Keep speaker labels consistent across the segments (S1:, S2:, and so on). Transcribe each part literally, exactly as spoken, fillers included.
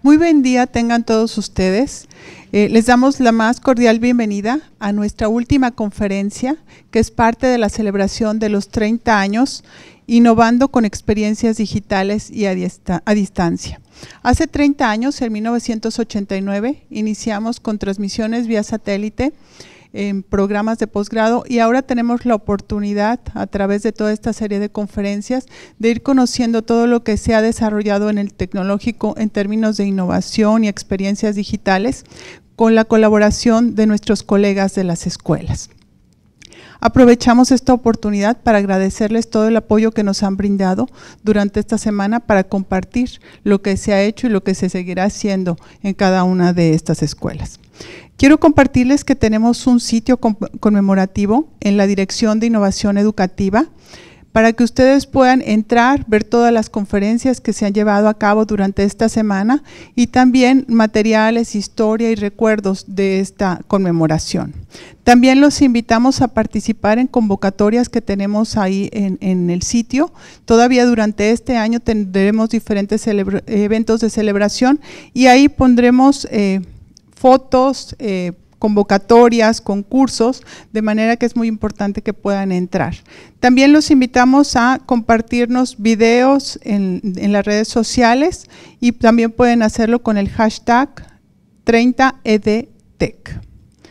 S1: Muy buen día tengan todos ustedes. Eh, les damos la más cordial bienvenida a nuestra última conferencia, que es parte de la celebración de los treinta años, innovando con experiencias digitales y a, dista a distancia. Hace treinta años, en mil novecientos ochenta y nueve, iniciamos con transmisiones vía satélite en programas de posgrado y ahora tenemos la oportunidad a través de toda esta serie de conferencias de ir conociendo todo lo que se ha desarrollado en el tecnológico en términos de innovación y experiencias digitales con la colaboración de nuestros colegas de las escuelas. Aprovechamos esta oportunidad para agradecerles todo el apoyo que nos han brindado durante esta semana para compartir lo que se ha hecho y lo que se seguirá haciendo en cada una de estas escuelas. Quiero compartirles que tenemos un sitio conmemorativo en la Dirección de Innovación Educativa para que ustedes puedan entrar, ver todas las conferencias que se han llevado a cabo durante esta semana y también materiales, historia y recuerdos de esta conmemoración. También los invitamos a participar en convocatorias que tenemos ahí en, en el sitio. Todavía durante este año tendremos diferentes eventos de celebración y ahí pondremos eh, fotos, eh, convocatorias, concursos, de manera que es muy importante que puedan entrar. También los invitamos a compartirnos videos en, en las redes sociales y también pueden hacerlo con el hashtag treinta E D Tech.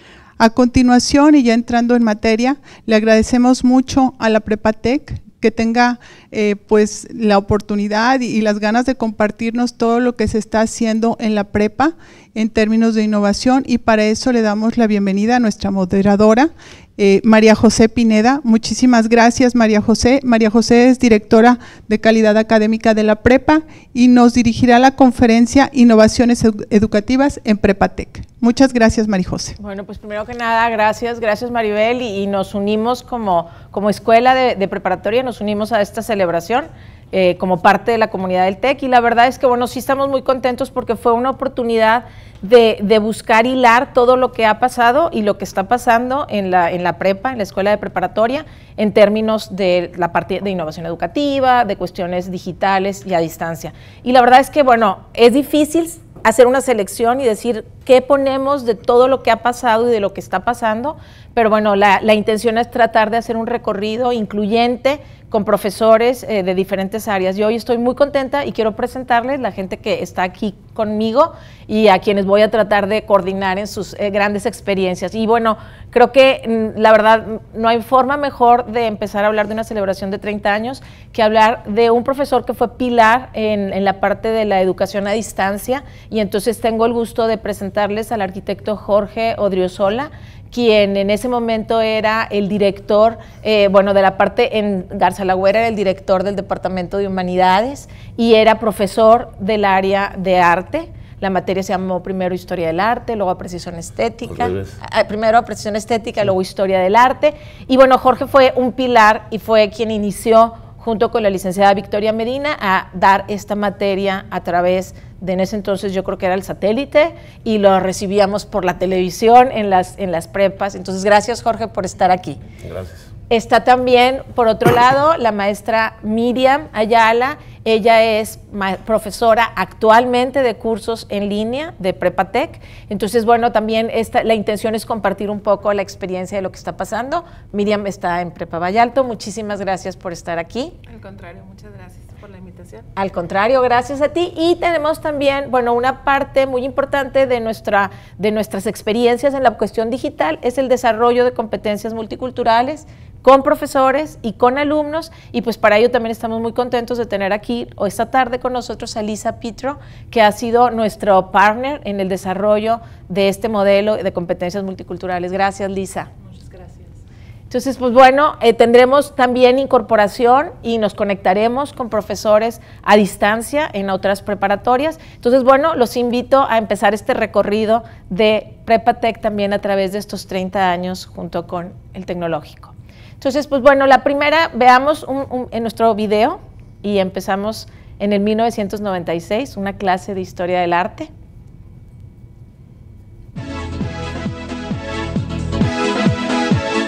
S1: A continuación, y ya entrando en materia, le agradecemos mucho a la Prepatec que tenga eh, pues la oportunidad y, y las ganas de compartirnos todo lo que se está haciendo en la prepa en términos de innovación, y para eso le damos la bienvenida a nuestra moderadora, eh, María José Pineda. Muchísimas gracias, María José. María José es directora de calidad académica de la prepa y nos dirigirá la conferencia Innovaciones Educativas en Prepatec. Muchas gracias, María José.
S2: Bueno, pues primero que nada, gracias, gracias Maribel, y, y nos unimos como, como escuela de, de preparatoria, nos unimos a esta celebración eh, como parte de la comunidad del TEC, y la verdad es que, bueno, sí estamos muy contentos porque fue una oportunidad de, de buscar hilar todo lo que ha pasado y lo que está pasando en la, en la prepa, en la escuela de preparatoria, en términos de la parte de innovación educativa, de cuestiones digitales y a distancia. Y la verdad es que, bueno, es difícil hacer una selección y decir qué ponemos de todo lo que ha pasado y de lo que está pasando, pero bueno, la, la intención es tratar de hacer un recorrido incluyente con profesores eh, de diferentes áreas. Yo hoy estoy muy contenta y quiero presentarles la gente que está aquí conmigo y a quienes voy a tratar de coordinar en sus eh, grandes experiencias. Y bueno, creo que la verdad no hay forma mejor de empezar a hablar de una celebración de treinta años que hablar de un profesor que fue pilar en, en la parte de la educación a distancia, y entonces tengo el gusto de presentarles al arquitecto Jorge Odriozola, quien en ese momento era el director, eh, bueno, de la parte en Garza-Lagüera, era el director del Departamento de Humanidades y era profesor del área de arte. La materia se llamó primero Historia del Arte, luego Apreciación Estética, primero Apreciación Estética, luego Historia del Arte. Y bueno, Jorge fue un pilar y fue quien inició, junto con la licenciada Victoria Medina, a dar esta materia a través de, en ese entonces yo creo que era el satélite, y lo recibíamos por la televisión en las, en las prepas. Entonces, gracias Jorge por estar aquí. Gracias. Está también, por otro lado, la maestra Miriam Ayala. Ella es profesora actualmente de cursos en línea de Prepatec. Entonces, bueno, también esta, la intención es compartir un poco la experiencia de lo que está pasando. Miriam está en Prepa Vallalto. Muchísimas gracias por estar aquí.
S3: Al contrario, muchas gracias por la invitación.
S2: Al contrario, gracias a ti. Y tenemos también, bueno, una parte muy importante de, nuestra, de nuestras experiencias en la cuestión digital es el desarrollo de competencias multiculturales con profesores y con alumnos, y pues para ello también estamos muy contentos de tener aquí o esta tarde con nosotros a Lisa Pitro, que ha sido nuestro partner en el desarrollo de este modelo de competencias multiculturales. Gracias, Lisa.
S3: Muchas gracias.
S2: Entonces, pues bueno, eh, tendremos también incorporación y nos conectaremos con profesores a distancia en otras preparatorias. Entonces, bueno, los invito a empezar este recorrido de Prepatec también a través de estos treinta años junto con el tecnológico. Entonces, pues bueno, la primera, veamos un, un, en nuestro video, y empezamos en el mil novecientos noventa y seis, una clase de Historia del Arte.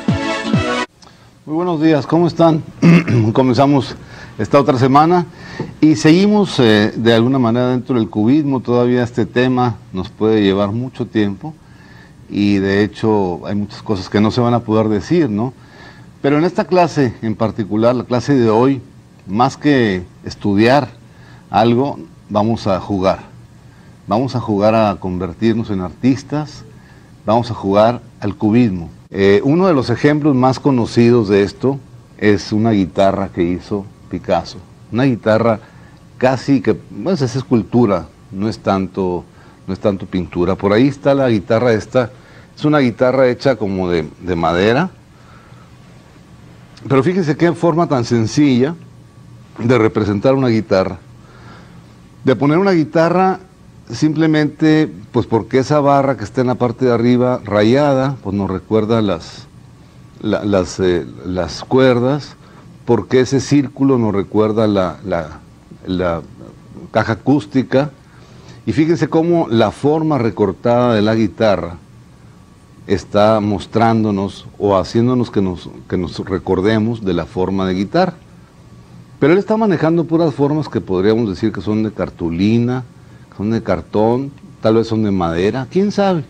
S4: Muy buenos días, ¿cómo están? Comenzamos esta otra semana Y seguimos eh, de alguna manera dentro del cubismo. Todavía este tema nos puede llevar mucho tiempo y de hecho hay muchas cosas que no se van a poder decir, ¿no? Pero en esta clase en particular, la clase de hoy, más que estudiar algo, vamos a jugar. Vamos a jugar a convertirnos en artistas, vamos a jugar al cubismo. Eh, uno de los ejemplos más conocidos de esto es una guitarra que hizo Picasso. Una guitarra casi que, pues es escultura, no es tanto, no es tanto pintura. Por ahí está la guitarra esta, es una guitarra hecha como de, de madera, pero fíjense qué forma tan sencilla de representar una guitarra. De poner una guitarra simplemente, pues porque esa barra que está en la parte de arriba rayada, pues nos recuerda las, la, las, eh, las cuerdas, porque ese círculo nos recuerda la, la, la caja acústica, y fíjense cómo la forma recortada de la guitarra está mostrándonos o haciéndonos que nos, que nos recordemos de la forma de guitarra. Pero él está manejando puras formas que podríamos decir que son de cartulina, que son de cartón, tal vez son de madera, quién sabe.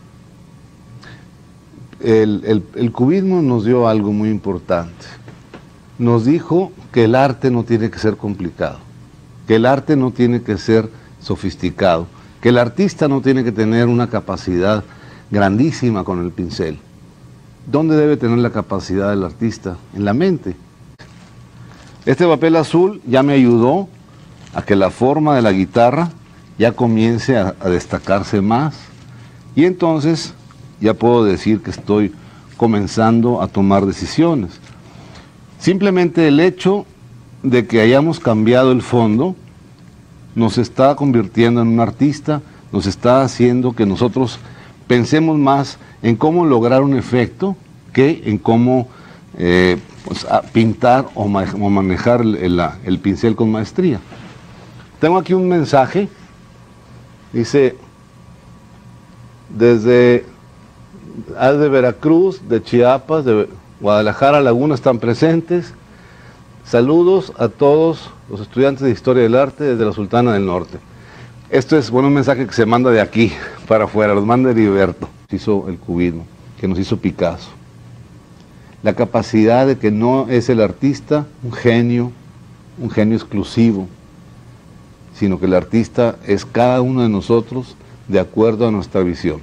S4: El, el, el cubismo nos dio algo muy importante. Nos dijo que el arte no tiene que ser complicado, que el arte no tiene que ser sofisticado, que el artista no tiene que tener una capacidad grandísima con el pincel. ¿Dónde debe tener la capacidad del artista? En la mente. Este papel azul ya me ayudó a que la forma de la guitarra ya comience a, a destacarse más, y entonces ya puedo decir que estoy comenzando a tomar decisiones. Simplemente el hecho de que hayamos cambiado el fondo nos está convirtiendo en un artista, nos está haciendo que nosotros pensemos más en cómo lograr un efecto que en cómo eh, pues, pintar o, ma o manejar el, el, el pincel con maestría. Tengo aquí un mensaje, dice, desde de Veracruz, de Chiapas, de Guadalajara, Laguna están presentes. Saludos a todos los estudiantes de Historia del Arte desde la Sultana del Norte. Esto es bueno, un mensaje que se manda de aquí para afuera, los manda Heriberto, que hizo el cubismo, que nos hizo Picasso. La capacidad de que no es el artista un genio, un genio exclusivo, sino que el artista es cada uno de nosotros de acuerdo a nuestra visión.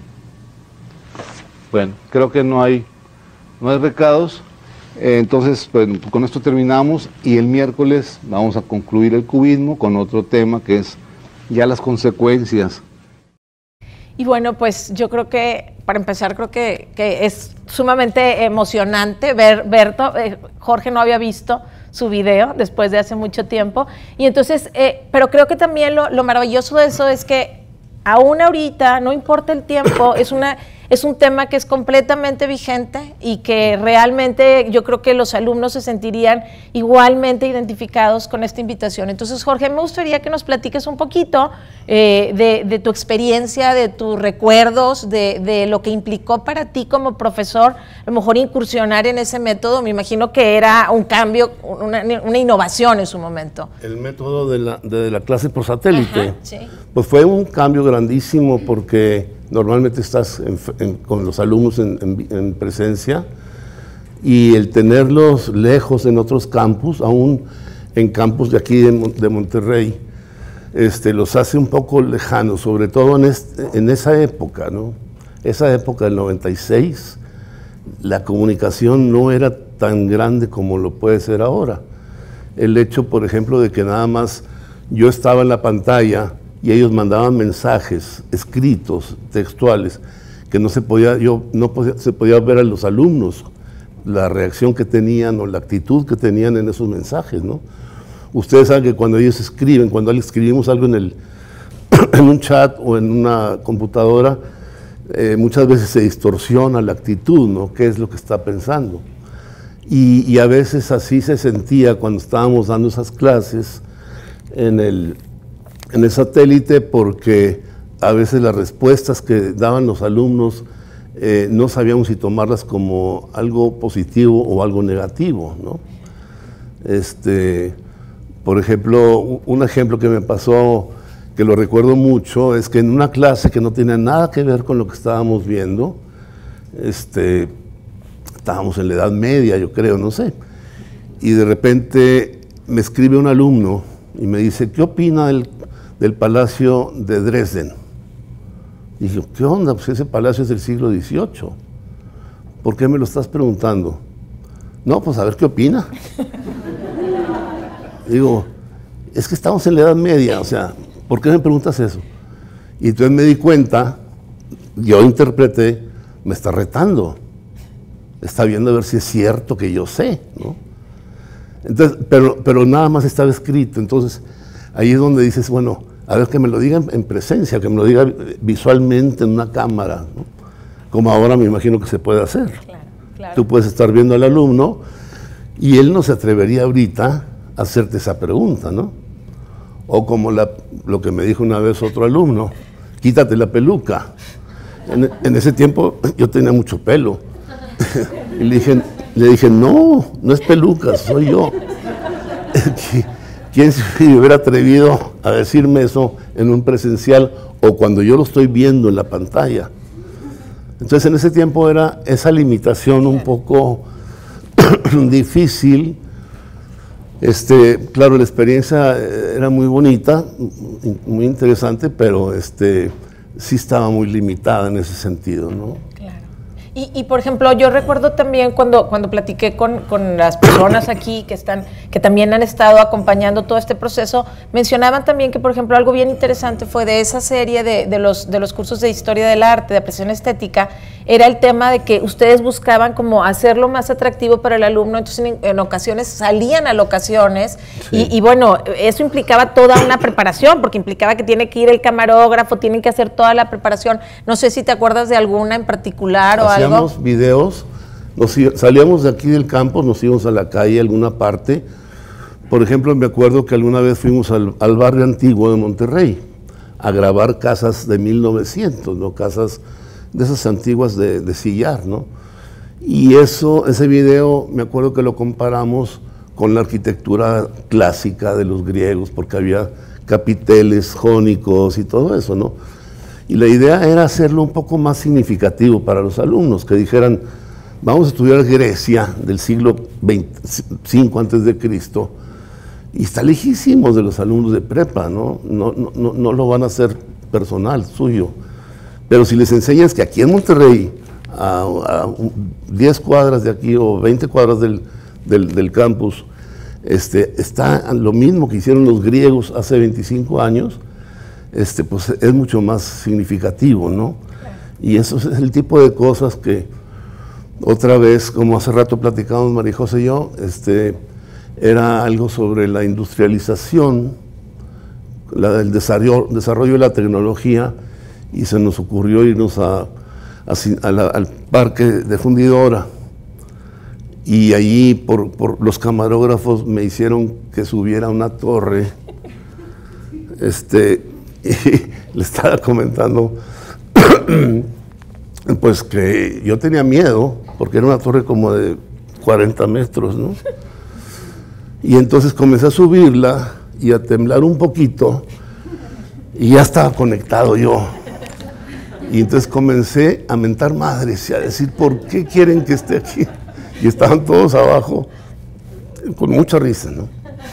S4: Bueno, creo que no hay, no hay recados. Eh, entonces, pues, con esto terminamos y el miércoles vamos a concluir el cubismo con otro tema que es ya las consecuencias.
S2: Y bueno, pues yo creo que, para empezar, creo que, que es sumamente emocionante ver, ver eh, Jorge no había visto su video después de hace mucho tiempo, y entonces, eh, pero creo que también lo, lo maravilloso de eso es que aún ahorita, no importa el tiempo, es una... Es un tema que es completamente vigente y que realmente yo creo que los alumnos se sentirían igualmente identificados con esta invitación. Entonces, Jorge, me gustaría que nos platiques un poquito eh, de, de tu experiencia, de tus recuerdos, de, de lo que implicó para ti como profesor, a lo mejor incursionar en ese método. Me imagino que era un cambio, una, una innovación en su momento.
S5: El método de la, de la clase por satélite,
S2: Ajá, sí.
S5: Pues fue un cambio grandísimo porque normalmente estás en, en, con los alumnos en, en, en presencia, y el tenerlos lejos en otros campus, aún en campus de aquí de, de Monterrey, este, los hace un poco lejanos, sobre todo en, este, en esa época, ¿no? Esa época del noventa y seis, la comunicación no era tan grande como lo puede ser ahora. El hecho, por ejemplo, de que nada más yo estaba en la pantalla y ellos mandaban mensajes escritos, textuales, que no se podía, yo, no podía, se podía ver a los alumnos la reacción que tenían o la actitud que tenían en esos mensajes, ¿no? Ustedes saben que cuando ellos escriben, cuando escribimos algo en, el, en un chat o en una computadora, eh, muchas veces se distorsiona la actitud, ¿no? ¿Qué es lo que está pensando? Y, y a veces así se sentía cuando estábamos dando esas clases en el... en el satélite, porque a veces las respuestas que daban los alumnos eh, no sabíamos si tomarlas como algo positivo o algo negativo, ¿no? Este, Por ejemplo, un ejemplo que me pasó, que lo recuerdo mucho, es que en una clase que no tenía nada que ver con lo que estábamos viendo, este, estábamos en la Edad Media, yo creo, no sé, y de repente me escribe un alumno y me dice, ¿qué opina del, del Palacio de Dresden? Y dije, ¿qué onda? Pues ese palacio es del siglo dieciocho. ¿Por qué me lo estás preguntando? No, pues a ver qué opina. Digo, es que estamos en la Edad Media, o sea, ¿por qué me preguntas eso? Y entonces me di cuenta, yo interpreté, me está retando, está viendo a ver si es cierto que yo sé, ¿no? Entonces, pero, pero nada más estaba escrito, entonces ahí es donde dices, bueno, a ver que me lo digan en presencia, que me lo diga visualmente en una cámara, ¿no? Como ahora me imagino que se puede hacer.
S2: Claro, claro.
S5: Tú puedes estar viendo al alumno y él no se atrevería ahorita a hacerte esa pregunta, ¿no? O como la, lo que me dijo una vez otro alumno, quítate la peluca. En, en ese tiempo yo tenía mucho pelo. Y le dije, le dije, no, no es peluca, soy yo. ¿Quién se hubiera atrevido a decirme eso en un presencial o cuando yo lo estoy viendo en la pantalla? Entonces en ese tiempo era esa limitación un poco difícil. Este, claro, la experiencia era muy bonita, muy interesante, pero este, sí estaba muy limitada en ese sentido, ¿no?
S2: Claro. Y, y por ejemplo, yo recuerdo también cuando, cuando platiqué con, con las personas aquí que, están, que también han estado acompañando todo este proceso, mencionaban también que, por ejemplo, algo bien interesante fue de esa serie de, de, los, de los cursos de historia del arte, de apreciación estética, era el tema de que ustedes buscaban como hacerlo más atractivo para el alumno, entonces en, en ocasiones salían a locaciones, sí. y, y bueno, eso implicaba toda una preparación, porque implicaba que tiene que ir el camarógrafo, tienen que hacer toda la preparación. No sé si te acuerdas de alguna en particular o algo.
S5: Hacíamos videos, nos, salíamos de aquí del campus, nos íbamos a la calle, a alguna parte. Por ejemplo, me acuerdo que alguna vez fuimos al, al barrio antiguo de Monterrey a grabar casas de mil novecientos, ¿no? Casas de esas antiguas de, de sillar, ¿no? Y eso, ese video, me acuerdo que lo comparamos con la arquitectura clásica de los griegos, porque había capiteles jónicos y todo eso, ¿no? Y la idea era hacerlo un poco más significativo para los alumnos, que dijeran, vamos a estudiar Grecia del siglo veinticinco antes de Cristo, y está lejísimos de los alumnos de prepa, ¿no? No, no, no, no lo van a hacer personal, suyo. Pero si les enseñas que aquí en Monterrey, a, a diez cuadras de aquí o veinte cuadras del, del, del campus, este, está lo mismo que hicieron los griegos hace veinticinco años, este, pues es mucho más significativo, ¿no? Y eso es el tipo de cosas que, otra vez, como hace rato platicamos María José y yo, este, era algo sobre la industrialización, la, el desarrollo, desarrollo de la tecnología, y se nos ocurrió irnos a, a, a la, al parque de Fundidora, y allí por, por los camarógrafos me hicieron que subiera una torre, este, y le estaba comentando pues que yo tenía miedo, porque era una torre como de cuarenta metros, ¿no? Y entonces comencé a subirla y a temblar un poquito, y ya estaba conectado yo. Y entonces comencé a mentar madres y a decir, ¿por qué quieren que esté aquí? Y estaban todos abajo, con mucha risa, ¿no?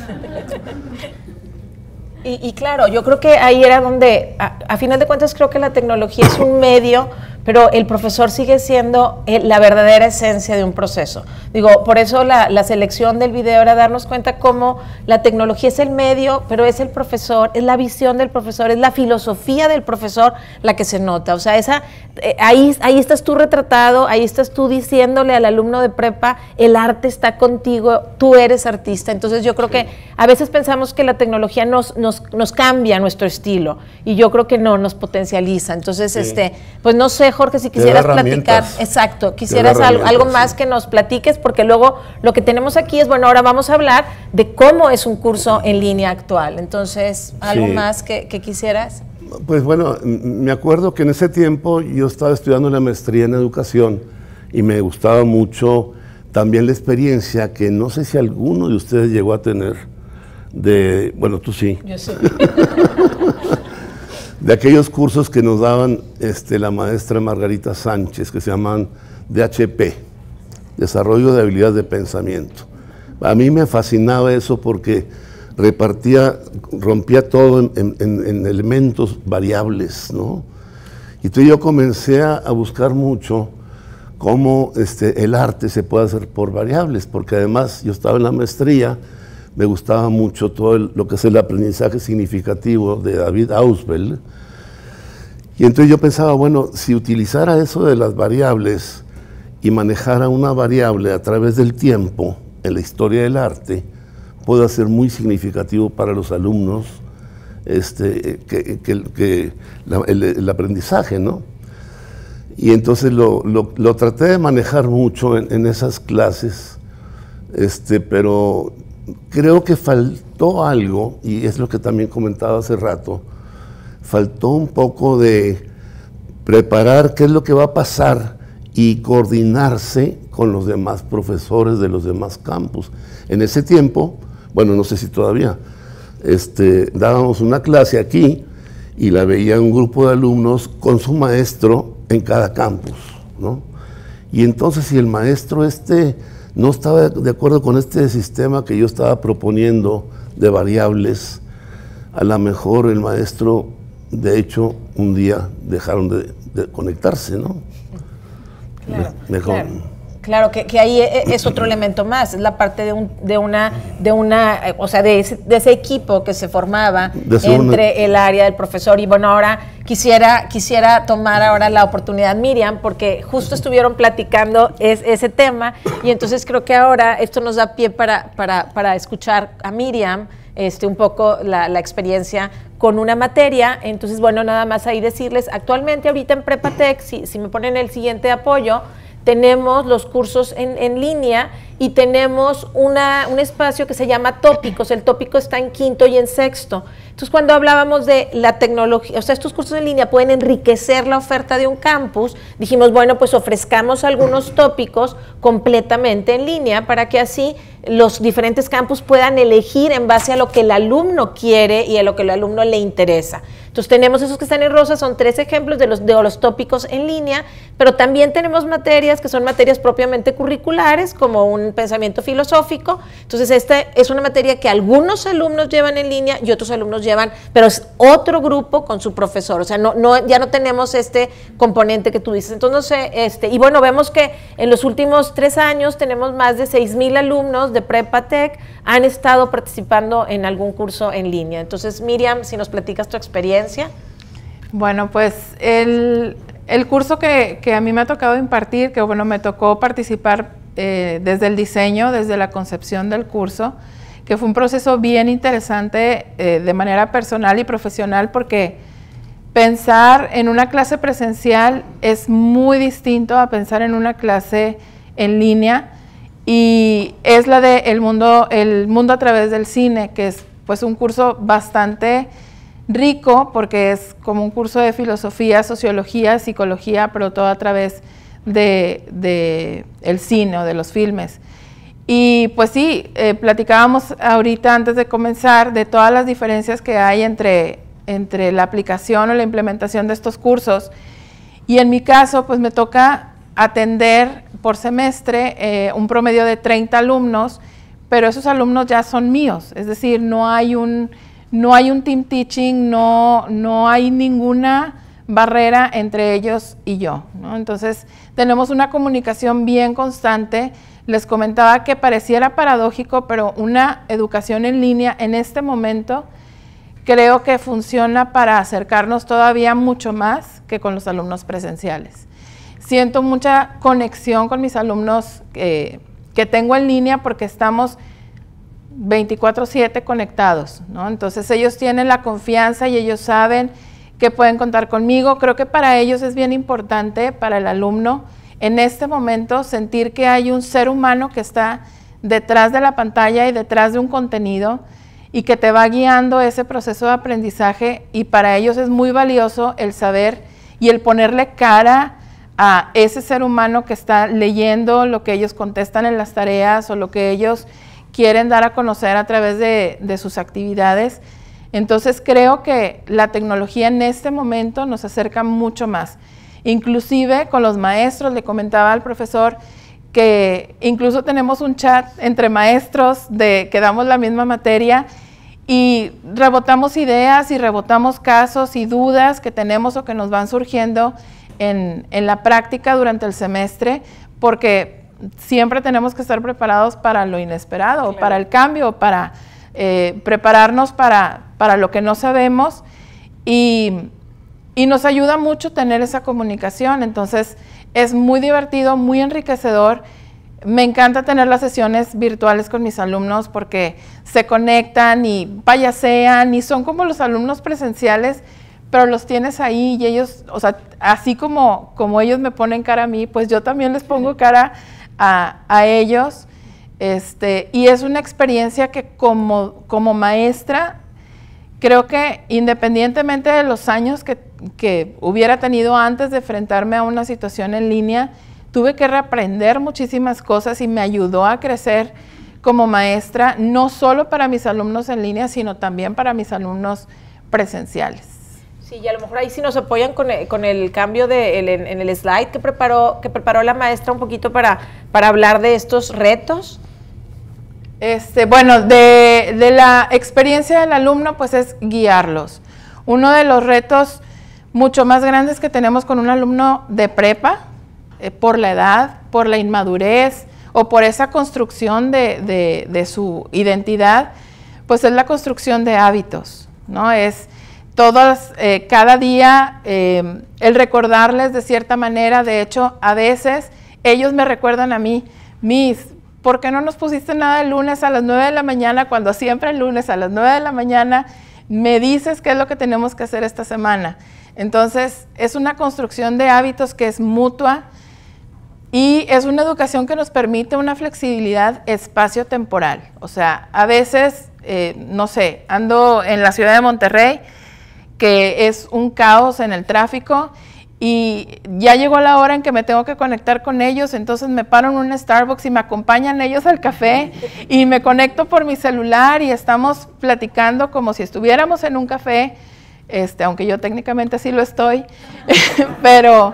S2: Y, y claro, yo creo que ahí era donde, a, a final de cuentas, creo que la tecnología es un medio, pero el profesor sigue siendo el, la verdadera esencia de un proceso. Digo, por eso la, la selección del video era darnos cuenta cómo la tecnología es el medio, pero es el profesor, es la visión del profesor, es la filosofía del profesor la que se nota. O sea, esa, eh, ahí, ahí estás tú retratado, ahí estás tú diciéndole al alumno de prepa, el arte está contigo, tú eres artista. Entonces yo creo que a veces pensamos que la tecnología nos, nos, nos cambia nuestro estilo, y yo creo que no, nos potencializa. Entonces, sí. este, pues no sé, Jorge, si quisieras platicar, exacto, quisieras algo, algo más sí. que nos platiques, porque luego lo que tenemos aquí es, bueno, ahora vamos a hablar de cómo es un curso en línea actual. Entonces, ¿algo sí. más que, que quisieras?
S5: Pues bueno, me acuerdo que en ese tiempo yo estaba estudiando la maestría en educación y me gustaba mucho también la experiencia que no sé si alguno de ustedes llegó a tener, de, bueno, tú sí.
S2: Yo sí.
S5: De aquellos cursos que nos daban este, la maestra Margarita Sánchez, que se llaman D H P, Desarrollo de Habilidades de Pensamiento. A mí me fascinaba eso porque repartía, rompía todo en, en, en elementos variables, ¿no? Y entonces yo comencé a, a buscar mucho cómo este, el arte se puede hacer por variables, porque además yo estaba en la maestría, me gustaba mucho todo el, lo que es el aprendizaje significativo de David Ausubel, y entonces yo pensaba, bueno, si utilizara eso de las variables y manejara una variable a través del tiempo en la historia del arte, puede ser muy significativo para los alumnos este, que, que, que la, el, el aprendizaje, ¿no? Y entonces lo, lo, lo traté de manejar mucho en, en esas clases, este, pero creo que faltó algo, y es lo que también comentaba hace rato, faltó un poco de preparar qué es lo que va a pasar y coordinarse con los demás profesores de los demás campus. En ese tiempo, bueno, no sé si todavía, este, dábamos una clase aquí y la veía un grupo de alumnos con su maestro en cada campus, ¿no? Y entonces si el maestro este no estaba de acuerdo con este sistema que yo estaba proponiendo de variables, a lo mejor el maestro, de hecho, un día dejaron de, de conectarse, ¿no?
S2: Claro,
S5: mejor.
S2: Claro, claro que, que ahí es otro elemento más, es la parte de, un, de una, de una, o sea, de ese, de ese equipo que se formaba entre una... el área del profesor. Y bueno, ahora quisiera, quisiera tomar ahora la oportunidad, Miriam, porque justo estuvieron platicando es, ese tema, y entonces creo que ahora esto nos da pie para, para, para escuchar a Miriam, Este, un poco la, la experiencia con una materia. Entonces, bueno, nada más ahí decirles, actualmente ahorita en Prepatec, si, si me ponen el siguiente apoyo, tenemos los cursos en, en línea y tenemos una, un espacio que se llama tópicos. El tópico está en quinto y en sexto. Entonces, cuando hablábamos de la tecnología, o sea, estos cursos en línea pueden enriquecer la oferta de un campus, dijimos, bueno, pues ofrezcamos algunos tópicos completamente en línea para que así los diferentes campus puedan elegir en base a lo que el alumno quiere y a lo que el alumno le interesa. Entonces tenemos esos que están en rosa, son tres ejemplos de los, de los tópicos en línea, pero también tenemos materias que son materias propiamente curriculares, como un pensamiento filosófico. Entonces esta es una materia que algunos alumnos llevan en línea y otros alumnos llevan, pero es otro grupo con su profesor, o sea, no, no, ya no tenemos este componente que tú dices. Entonces, no sé, este, y bueno, vemos que en los últimos tres años tenemos más de seis mil alumnos de Prepatec han estado participando en algún curso en línea. Entonces, Miriam, si nos platicas tu experiencia.
S3: Bueno, pues el, el curso que, que a mí me ha tocado impartir, que bueno, me tocó participar eh, desde el diseño, desde la concepción del curso, que fue un proceso bien interesante eh, de manera personal y profesional, porque pensar en una clase presencial es muy distinto a pensar en una clase en línea, y es la de el mundo, el mundo a través del cine, que es pues un curso bastante rico, porque es como un curso de filosofía, sociología, psicología, pero todo a través de, de el cine o de los filmes. Y pues sí, eh, platicábamos ahorita antes de comenzar de todas las diferencias que hay entre, entre la aplicación o la implementación de estos cursos, y en mi caso pues me toca atender por semestre eh, un promedio de treinta alumnos, pero esos alumnos ya son míos, es decir, no hay un, no hay un team teaching, no, no hay ninguna barrera entre ellos y yo, ¿no? Entonces tenemos una comunicación bien constante. Les comentaba que pareciera paradójico, pero una educación en línea en este momento creo que funciona para acercarnos todavía mucho más que con los alumnos presenciales. Siento mucha conexión con mis alumnos eh, que tengo en línea, porque estamos veinticuatro siete conectados, ¿no? Entonces ellos tienen la confianza y ellos saben que pueden contar conmigo. Creo que para ellos es bien importante, para el alumno, en este momento sentir que hay un ser humano que está detrás de la pantalla y detrás de un contenido y que te va guiando ese proceso de aprendizaje, y para ellos es muy valioso el saber y el ponerle cara a ese ser humano que está leyendo lo que ellos contestan en las tareas o lo que ellos quieren dar a conocer a través de, de sus actividades. Entonces creo que la tecnología en este momento nos acerca mucho más. Inclusive con los maestros, le comentaba al profesor que incluso tenemos un chat entre maestros de que damos la misma materia y rebotamos ideas y rebotamos casos y dudas que tenemos o que nos van surgiendo en, en la práctica durante el semestre, porque siempre tenemos que estar preparados para lo inesperado, claro, para el cambio, para eh, prepararnos para, para lo que no sabemos, y, y nos ayuda mucho tener esa comunicación. Entonces es muy divertido, muy enriquecedor. Me encanta tener las sesiones virtuales con mis alumnos porque se conectan y payasean y son como los alumnos presenciales, pero los tienes ahí y ellos, o sea, así como, como ellos me ponen cara a mí, pues yo también les pongo cara a, a ellos. Este, y es una experiencia que como, como maestra, creo que independientemente de los años que, que hubiera tenido antes de enfrentarme a una situación en línea, tuve que reaprender muchísimas cosas y me ayudó a crecer como maestra, no solo para mis alumnos en línea, sino también para mis alumnos presenciales.
S2: Sí, y a lo mejor ahí sí nos apoyan con el, con el cambio de, el, en el slide que preparó, que preparó la maestra un poquito para, para hablar de estos retos.
S3: Este, bueno, de, de la experiencia del alumno, pues es guiarlos. Uno de los retos mucho más grandes que tenemos con un alumno de prepa, eh, por la edad, por la inmadurez o por esa construcción de, de, de su identidad, pues es la construcción de hábitos, ¿no? Es todos, eh, cada día, eh, el recordarles de cierta manera. De hecho, a veces ellos me recuerdan a mí, Miss, ¿por qué no nos pusiste nada el lunes a las nueve de la mañana, cuando siempre el lunes a las nueve de la mañana me dices qué es lo que tenemos que hacer esta semana? Entonces, es una construcción de hábitos que es mutua y es una educación que nos permite una flexibilidad espacio-temporal. O sea, a veces, eh, no sé, ando en la ciudad de Monterrey, que es un caos en el tráfico, y ya llegó la hora en que me tengo que conectar con ellos, entonces me paro en un Starbucks y me acompañan ellos al café y me conecto por mi celular y estamos platicando como si estuviéramos en un café, este, aunque yo técnicamente sí lo estoy, pero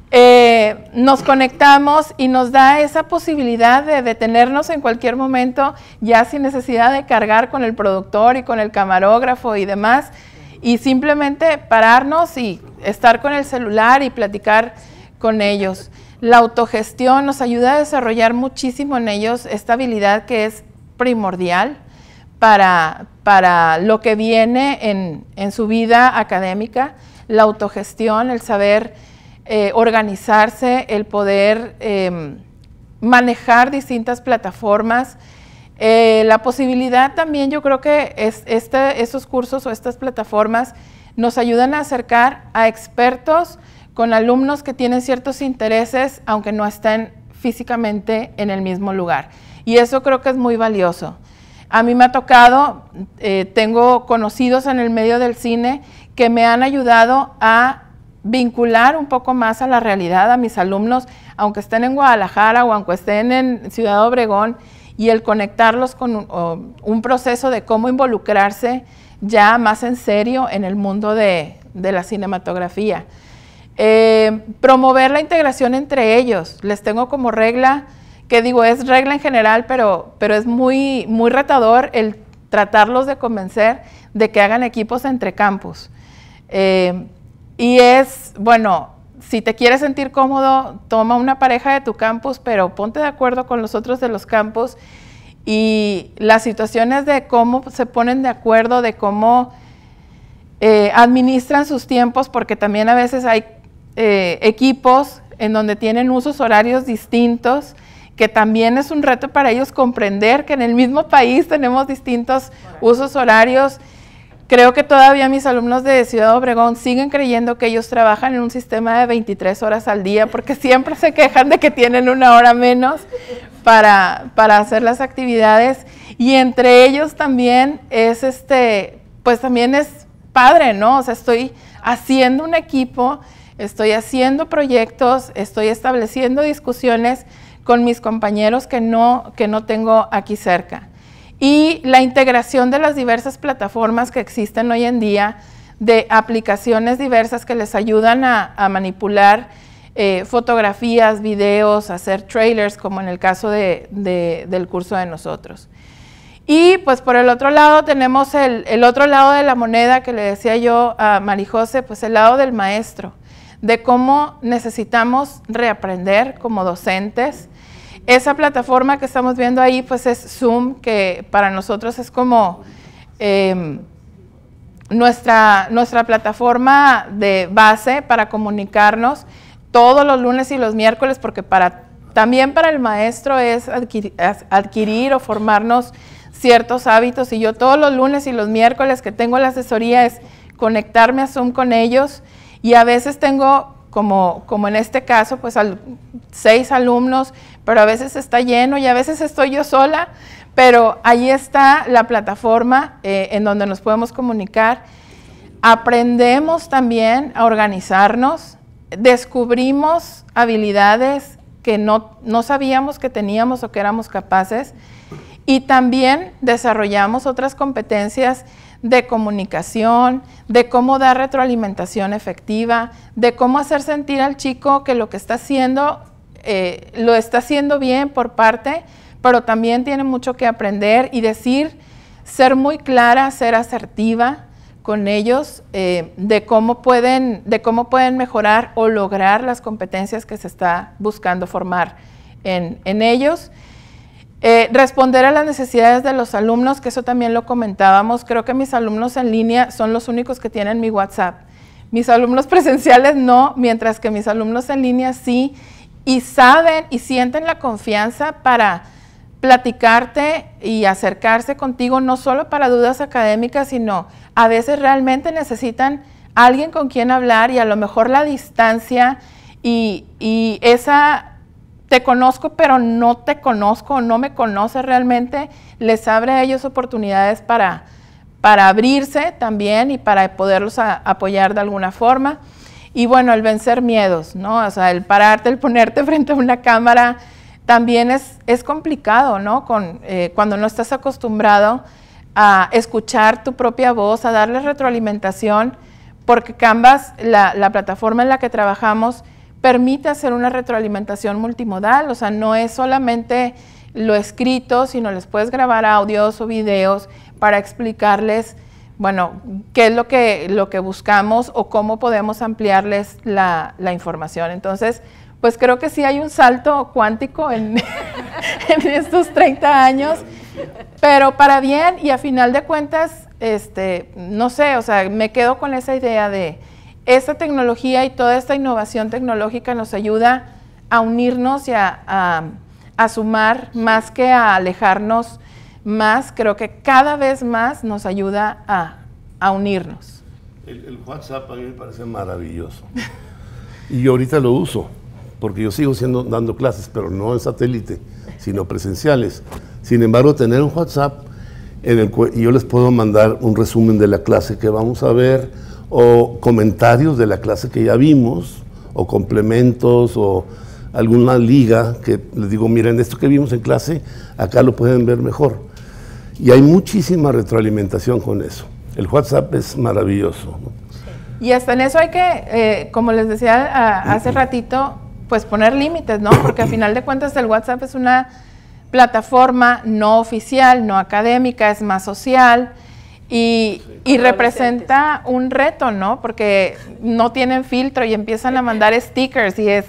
S3: eh, nos conectamos y nos da esa posibilidad de detenernos en cualquier momento, ya sin necesidad de cargar con el productor y con el camarógrafo y demás, y simplemente pararnos y estar con el celular y platicar con ellos. La autogestión nos ayuda a desarrollar muchísimo en ellos esta habilidad que es primordial para, para lo que viene en, en su vida académica. La autogestión, el saber eh, organizarse, el poder eh, manejar distintas plataformas. Eh, la posibilidad también, yo creo que es, este, estos cursos o estas plataformas nos ayudan a acercar a expertos con alumnos que tienen ciertos intereses, aunque no estén físicamente en el mismo lugar. Y eso creo que es muy valioso. A mí me ha tocado, eh, tengo conocidos en el medio del cine que me han ayudado a vincular un poco más a la realidad a mis alumnos, aunque estén en Guadalajara o aunque estén en Ciudad Obregón, y el conectarlos con un, o, un proceso de cómo involucrarse ya más en serio en el mundo de, de la cinematografía. Eh, promover la integración entre ellos. Les tengo como regla, que digo, es regla en general, pero, pero es muy, muy retador el tratarlos de convencer de que hagan equipos entre campus. Eh, y es, bueno, si te quieres sentir cómodo, toma una pareja de tu campus, pero ponte de acuerdo con los otros de los campus, y las situaciones de cómo se ponen de acuerdo, de cómo eh, administran sus tiempos, porque también a veces hay eh, equipos en donde tienen usos horarios distintos, que también es un reto para ellos comprender que en el mismo país tenemos distintos usos horarios. Creo que todavía mis alumnos de Ciudad Obregón siguen creyendo que ellos trabajan en un sistema de veintitrés horas al día, porque siempre se quejan de que tienen una hora menos para, para hacer las actividades, y entre ellos también es, este, pues también es padre, ¿no? O sea, estoy haciendo un equipo, estoy haciendo proyectos, estoy estableciendo discusiones con mis compañeros que no, que no tengo aquí cerca. y la integración de las diversas plataformas que existen hoy en día, de aplicaciones diversas que les ayudan a, a manipular eh, fotografías, videos, hacer trailers, como en el caso de, de, del curso de nosotros. Y pues por el otro lado tenemos el, el otro lado de la moneda que le decía yo a Marijose, pues el lado del maestro, de cómo necesitamos reaprender como docentes. Esa plataforma que estamos viendo ahí pues es Zoom, que para nosotros es como eh, nuestra, nuestra plataforma de base para comunicarnos todos los lunes y los miércoles, porque para, también para el maestro es adquirir, adquirir o formarnos ciertos hábitos, y yo todos los lunes y los miércoles que tengo la asesoría es conectarme a Zoom con ellos, y a veces tengo, como, como en este caso, pues al, seis alumnos, pero a veces está lleno y a veces estoy yo sola, pero ahí está la plataforma eh, en donde nos podemos comunicar. Aprendemos también a organizarnos, descubrimos habilidades que no, no sabíamos que teníamos o que éramos capaces, y también desarrollamos otras competencias de comunicación, de cómo dar retroalimentación efectiva, de cómo hacer sentir al chico que lo que está haciendo, eh, lo está haciendo bien por parte, pero también tiene mucho que aprender, y decir, ser muy clara, ser asertiva con ellos, eh, de cómo pueden, de cómo pueden mejorar o lograr las competencias que se está buscando formar en, en ellos. Eh, responder a las necesidades de los alumnos, que eso también lo comentábamos. Creo que mis alumnos en línea son los únicos que tienen mi WhatsApp. Mis alumnos presenciales no, mientras que mis alumnos en línea sí, y saben y sienten la confianza para platicarte y acercarse contigo, no solo para dudas académicas, sino a veces realmente necesitan alguien con quien hablar, y a lo mejor la distancia y, y esa... te conozco, pero no te conozco, no me conoces realmente, les abre a ellos oportunidades para, para abrirse también y para poderlos a, apoyar de alguna forma. Y bueno, el vencer miedos, ¿no? O sea, el pararte, el ponerte frente a una cámara también es, es complicado, ¿no? Con, eh, cuando no estás acostumbrado a escuchar tu propia voz, a darle retroalimentación, porque Canvas, la, la plataforma en la que trabajamos, permite hacer una retroalimentación multimodal, o sea, no es solamente lo escrito, sino les puedes grabar audios o videos para explicarles, bueno, qué es lo que, lo que buscamos o cómo podemos ampliarles la, la información. Entonces, pues creo que sí hay un salto cuántico en, en estos treinta años, pero para bien, y a final de cuentas, este, no sé, o sea, me quedo con esa idea de esta tecnología y toda esta innovación tecnológica nos ayuda a unirnos y a, a, a sumar más que a alejarnos más. Creo que cada vez más nos ayuda a, a unirnos.
S5: El, el WhatsApp a mí me parece maravilloso. Y yo ahorita lo uso, porque yo sigo siendo, dando clases, pero no en satélite, sino presenciales. Sin embargo, tener un WhatsApp en el cual yo les puedo mandar un resumen de la clase que vamos a ver, o comentarios de la clase que ya vimos, o complementos, o alguna liga que les digo, miren, esto que vimos en clase, acá lo pueden ver mejor. Y hay muchísima retroalimentación con eso. El WhatsApp es maravilloso, ¿no?
S3: Y hasta en eso hay que, eh, como les decía a, hace ratito, pues poner límites, ¿no? Porque a final de cuentas el WhatsApp es una plataforma no oficial, no académica, es más social, y, y representa un reto, ¿no? Porque no tienen filtro y empiezan a mandar stickers y es,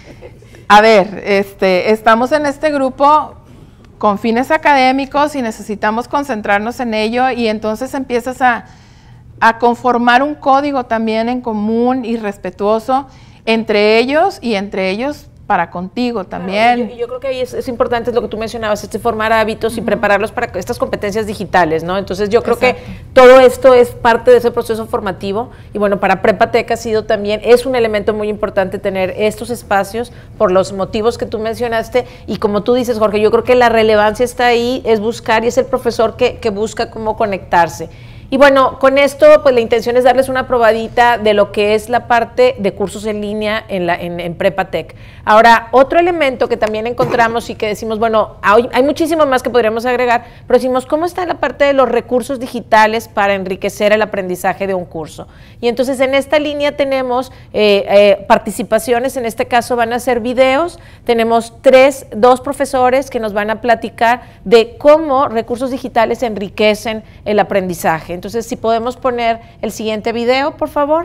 S3: a ver, este, estamos en este grupo con fines académicos y necesitamos concentrarnos en ello, y entonces empiezas a, a conformar un código también en común y respetuoso entre ellos y entre ellos para contigo también.
S2: Claro, y yo, y yo creo que ahí es, es importante lo que tú mencionabas, este formar hábitos uh-huh. y prepararlos para estas competencias digitales, ¿no? Entonces yo creo Exacto. que todo esto es parte de ese proceso formativo, y bueno, para Prepatec ha sido también, es un elemento muy importante tener estos espacios por los motivos que tú mencionaste, y como tú dices, Jorge, yo creo que la relevancia está ahí, es buscar, y es el profesor que, que busca cómo conectarse. Y bueno, con esto pues la intención es darles una probadita de lo que es la parte de cursos en línea en, la, en, en Prepatec. Ahora, otro elemento que también encontramos y que decimos, bueno, hay, hay muchísimo más que podríamos agregar, pero decimos, ¿cómo está la parte de los recursos digitales para enriquecer el aprendizaje de un curso? Y entonces en esta línea tenemos eh, eh, participaciones, en este caso van a ser videos, tenemos tres, dos profesores que nos van a platicar de cómo recursos digitales enriquecen el aprendizaje. Entonces, si podemos poner el siguiente video, por favor.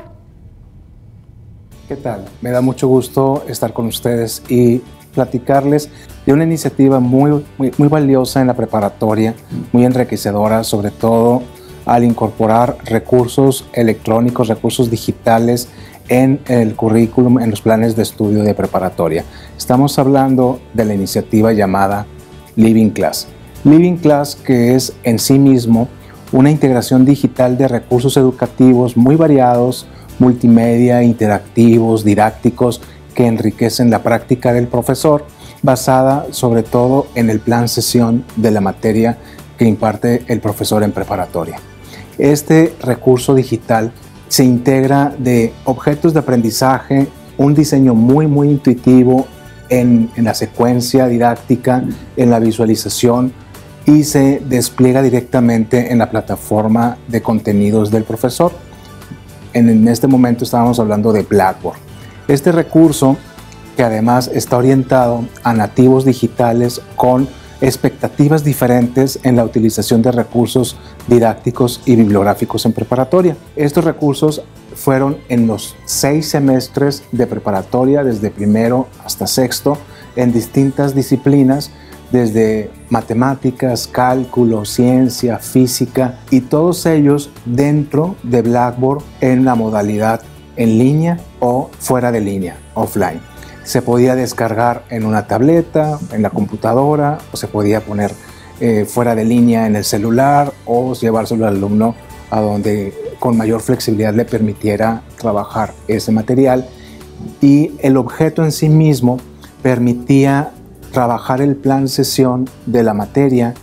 S6: ¿Qué tal? Me da mucho gusto estar con ustedes y platicarles de una iniciativa muy, muy, muy valiosa en la preparatoria, muy enriquecedora, sobre todo al incorporar recursos electrónicos, recursos digitales en el currículum, en los planes de estudio de preparatoria. Estamos hablando de la iniciativa llamada Living Class. Living Class, que es en sí mismo una integración digital de recursos educativos muy variados, multimedia, interactivos, didácticos, que enriquecen la práctica del profesor, basada sobre todo en el plan sesión de la materia que imparte el profesor en preparatoria. Este recurso digital se integra de objetos de aprendizaje, un diseño muy, muy intuitivo en, en la secuencia didáctica, en la visualización, y se despliega directamente en la plataforma de contenidos del profesor. En, en este momento estábamos hablando de Blackboard. Este recurso, que además está orientado a nativos digitales con expectativas diferentes en la utilización de recursos didácticos y bibliográficos en preparatoria. Estos recursos fueron en los seis semestres de preparatoria, desde primero hasta sexto, en distintas disciplinas, desde matemáticas, cálculo, ciencia, física, y todos ellos dentro de Blackboard en la modalidad en línea o fuera de línea, offline. Se podía descargar en una tableta, en la computadora, o se podía poner eh, fuera de línea en el celular, o llevárselo al alumno a donde con mayor flexibilidad le permitiera trabajar ese material. Y el objeto en sí mismo permitía trabajar el plan sesión de la materia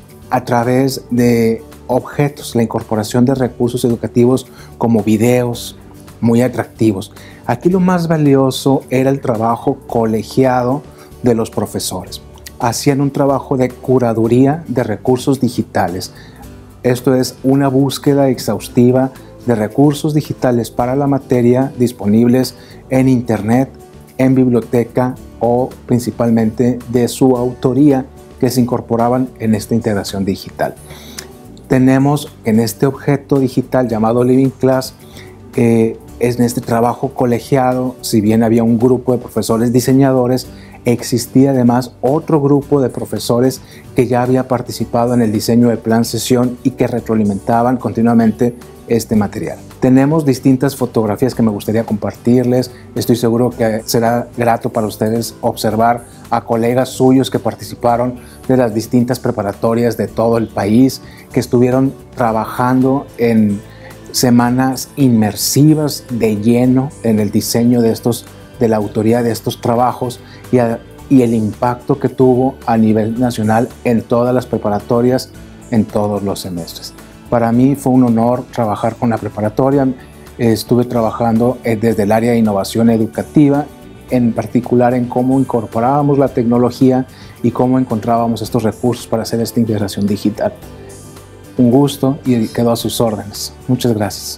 S6: a través de objetos, la incorporación de recursos educativos como videos muy atractivos. Aquí lo más valioso era el trabajo colegiado de los profesores. Hacían un trabajo de curaduría de recursos digitales. Esto es una búsqueda exhaustiva de recursos digitales para la materia disponibles en internet, en biblioteca o principalmente de su autoría, que se incorporaban en esta integración digital. Tenemos en este objeto digital llamado Living Class, eh, en este trabajo colegiado, si bien había un grupo de profesores diseñadores, existía además otro grupo de profesores que ya había participado en el diseño del plan sesión y que retroalimentaban continuamente este material. Tenemos distintas fotografías que me gustaría compartirles. Estoy seguro que será grato para ustedes observar a colegas suyos que participaron de las distintas preparatorias de todo el país, que estuvieron trabajando en semanas inmersivas de lleno en el diseño de estos, de la autoría de estos trabajos y, a, y el impacto que tuvo a nivel nacional en todas las preparatorias, en todos los semestres. Para mí fue un honor trabajar con la preparatoria. Estuve trabajando desde el área de innovación educativa, en particular en cómo incorporábamos la tecnología y cómo encontrábamos estos recursos para hacer esta integración digital. Un gusto y quedo a sus órdenes. Muchas gracias.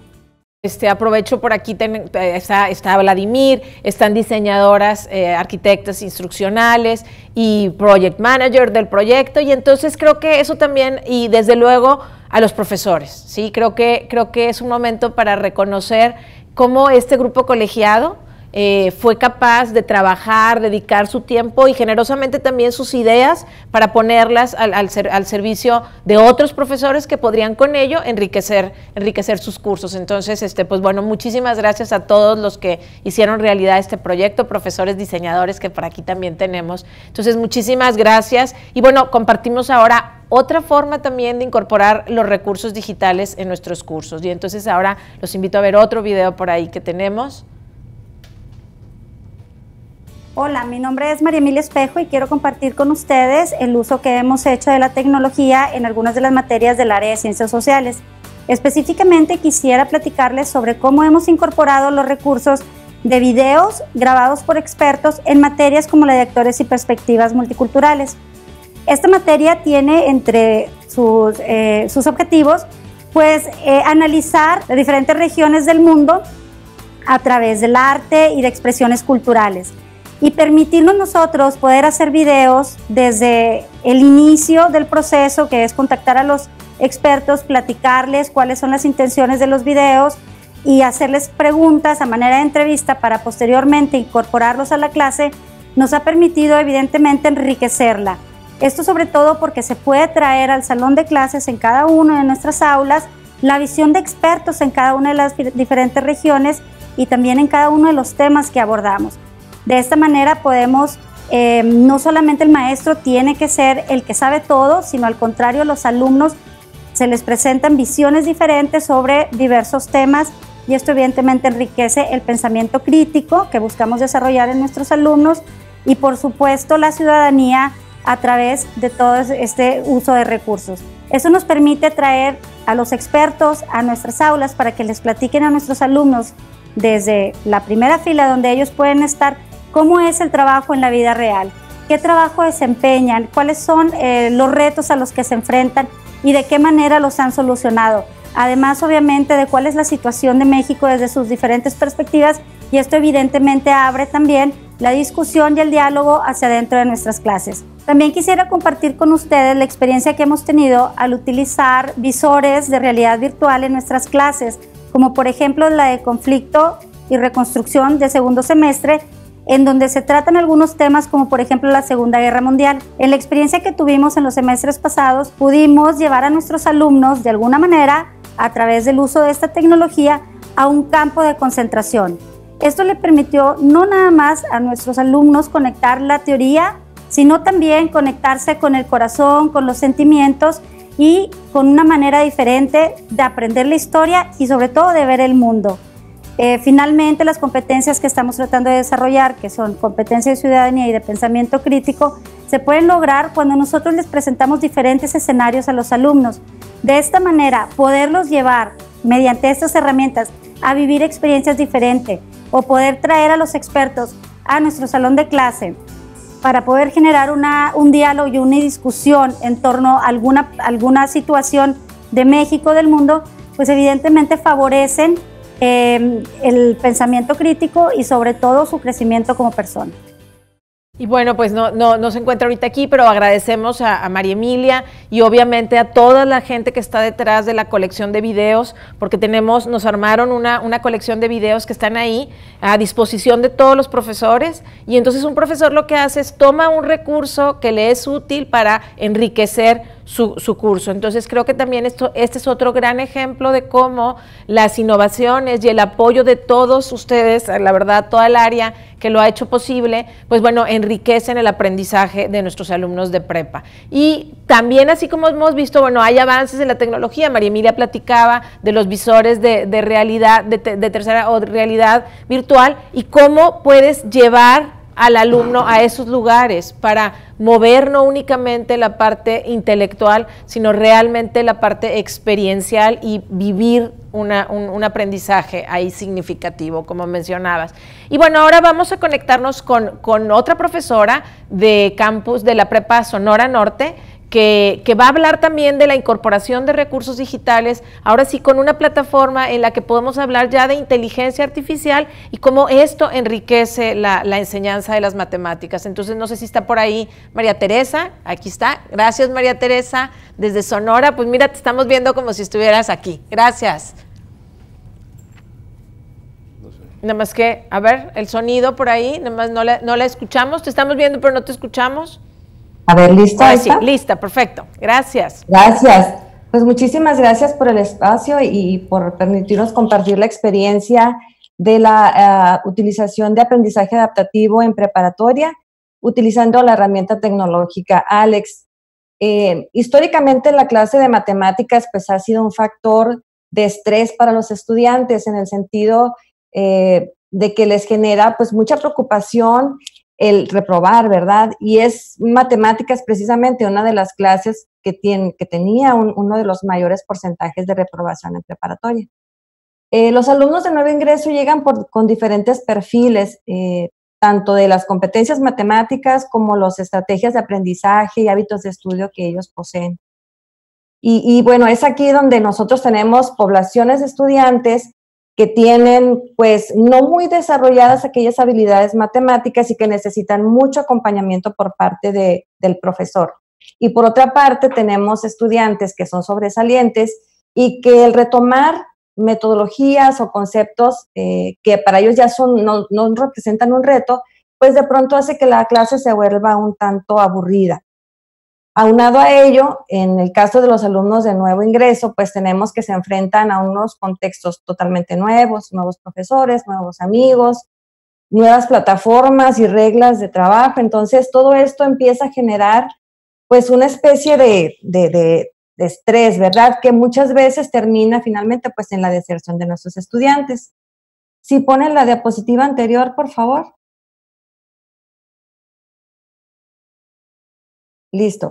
S2: Este, aprovecho por aquí, ten, está, está Vladimir, están diseñadoras, eh, arquitectas instruccionales y project manager del proyecto, y entonces creo que eso también, y desde luego a los profesores, ¿sí? Creo que, creo que es un momento para reconocer cómo este grupo colegiado Eh, fue capaz de trabajar, dedicar su tiempo y generosamente también sus ideas para ponerlas al, al, ser, al servicio de otros profesores que podrían con ello enriquecer, enriquecer sus cursos. Entonces, este, pues bueno, muchísimas gracias a todos los que hicieron realidad este proyecto, profesores diseñadores que por aquí también tenemos. Entonces, muchísimas gracias. Y bueno, compartimos ahora otra forma también de incorporar los recursos digitales en nuestros cursos. Y entonces ahora los invito a ver otro video por ahí que tenemos.
S7: Hola, mi nombre es María Emilia Espejo y quiero compartir con ustedes el uso que hemos hecho de la tecnología en algunas de las materias del área de ciencias sociales. Específicamente quisiera platicarles sobre cómo hemos incorporado los recursos de videos grabados por expertos en materias como la de actores y perspectivas multiculturales. Esta materia tiene entre sus, eh, sus objetivos pues eh, analizar las diferentes regiones del mundo a través del arte y de expresiones culturales y permitirnos nosotros poder hacer videos desde el inicio del proceso, que es contactar a los expertos, platicarles cuáles son las intenciones de los videos y hacerles preguntas a manera de entrevista para posteriormente incorporarlos a la clase, nos ha permitido evidentemente enriquecerla. Esto sobre todo porque se puede traer al salón de clases en cada una de nuestras aulas la visión de expertos en cada una de las diferentes regiones y también en cada uno de los temas que abordamos. De esta manera podemos, eh, no solamente el maestro tiene que ser el que sabe todo, sino al contrario, los alumnos se les presentan visiones diferentes sobre diversos temas y esto evidentemente enriquece el pensamiento crítico que buscamos desarrollar en nuestros alumnos y por supuesto la ciudadanía a través de todo este uso de recursos. Eso nos permite traer a los expertos a nuestras aulas para que les platiquen a nuestros alumnos desde la primera fila donde ellos pueden estar cómo es el trabajo en la vida real, qué trabajo desempeñan, cuáles son eh, los retos a los que se enfrentan y de qué manera los han solucionado. Además, obviamente, de cuál es la situación de México desde sus diferentes perspectivas y esto evidentemente abre también la discusión y el diálogo hacia dentro de nuestras clases. También quisiera compartir con ustedes la experiencia que hemos tenido al utilizar visores de realidad virtual en nuestras clases, como por ejemplo la de conflicto y reconstrucción de segundo semestre, en donde se tratan algunos temas como por ejemplo la Segunda Guerra Mundial. En la experiencia que tuvimos en los semestres pasados, pudimos llevar a nuestros alumnos de alguna manera, a través del uso de esta tecnología, a un campo de concentración. Esto le permitió no nada más a nuestros alumnos conectar la teoría, sino también conectarse con el corazón, con los sentimientos y con una manera diferente de aprender la historia y sobre todo de ver el mundo. Eh, finalmente, las competencias que estamos tratando de desarrollar, que son competencias de ciudadanía y de pensamiento crítico, se pueden lograr cuando nosotros les presentamos diferentes escenarios a los alumnos. De esta manera, poderlos llevar mediante estas herramientas a vivir experiencias diferentes o poder traer a los expertos a nuestro salón de clase para poder generar una, un diálogo y una discusión en torno a alguna, alguna situación de México, del mundo, pues evidentemente favorecen eh, el pensamiento crítico y sobre todo su crecimiento como persona.
S2: Y bueno, pues no, no, no se encuentra ahorita aquí, pero agradecemos a, a María Emilia y obviamente a toda la gente que está detrás de la colección de videos, porque tenemos, nos armaron una, una colección de videos que están ahí a disposición de todos los profesores, y entonces un profesor lo que hace es toma un recurso que le es útil para enriquecer Su, su curso. Entonces creo que también esto, este es otro gran ejemplo de cómo las innovaciones y el apoyo de todos ustedes, la verdad, toda el área que lo ha hecho posible, pues bueno, enriquecen el aprendizaje de nuestros alumnos de prepa. Y también, así como hemos visto, bueno, hay avances en la tecnología. María Emilia platicaba de los visores de, de realidad, de, de tercera o de realidad virtual y cómo puedes llevar al alumno a esos lugares para mover no únicamente la parte intelectual, sino realmente la parte experiencial y vivir una, un, un aprendizaje ahí significativo, como mencionabas. Y bueno, ahora vamos a conectarnos con, con otra profesora de campus de la Prepa Sonora Norte, Que, que va a hablar también de la incorporación de recursos digitales, ahora sí con una plataforma en la que podemos hablar ya de inteligencia artificial y cómo esto enriquece la, la enseñanza de las matemáticas. Entonces no sé si está por ahí María Teresa, aquí está, gracias María Teresa, desde Sonora, pues mira, te estamos viendo como si estuvieras aquí, gracias. No sé. Nada más que, a ver, el sonido por ahí, nada más no la, no la escuchamos, te estamos viendo pero no te escuchamos.
S8: A ver, ¿lista?
S2: Ah, sí, lista, perfecto. Gracias.
S8: Gracias. Pues muchísimas gracias por el espacio y por permitirnos compartir la experiencia de la uh, utilización de aprendizaje adaptativo en preparatoria, utilizando la herramienta tecnológica Alex. Eh, históricamente la clase de matemáticas pues ha sido un factor de estrés para los estudiantes en el sentido eh, de que les genera pues mucha preocupación el reprobar, ¿verdad? Y es matemáticas precisamente una de las clases que, tiene, que tenía un, uno de los mayores porcentajes de reprobación en preparatoria. Eh, los alumnos de nuevo ingreso llegan por, con diferentes perfiles, eh, tanto de las competencias matemáticas como las estrategias de aprendizaje y hábitos de estudio que ellos poseen. Y, y bueno, es aquí donde nosotros tenemos poblaciones de estudiantes que tienen pues no muy desarrolladas aquellas habilidades matemáticas y que necesitan mucho acompañamiento por parte de, del profesor. Y por otra parte tenemos estudiantes que son sobresalientes y que el retomar metodologías o conceptos eh, que para ellos ya son, no, no representan un reto, pues de pronto hace que la clase se vuelva un tanto aburrida. Aunado a ello, en el caso de los alumnos de nuevo ingreso, pues tenemos que se enfrentan a unos contextos totalmente nuevos, nuevos profesores, nuevos amigos, nuevas plataformas y reglas de trabajo. Entonces, todo esto empieza a generar, pues, una especie de, de, de, de estrés, ¿verdad? Que muchas veces termina finalmente, pues, en la deserción de nuestros estudiantes. Si ponen la diapositiva anterior, por favor. Listo.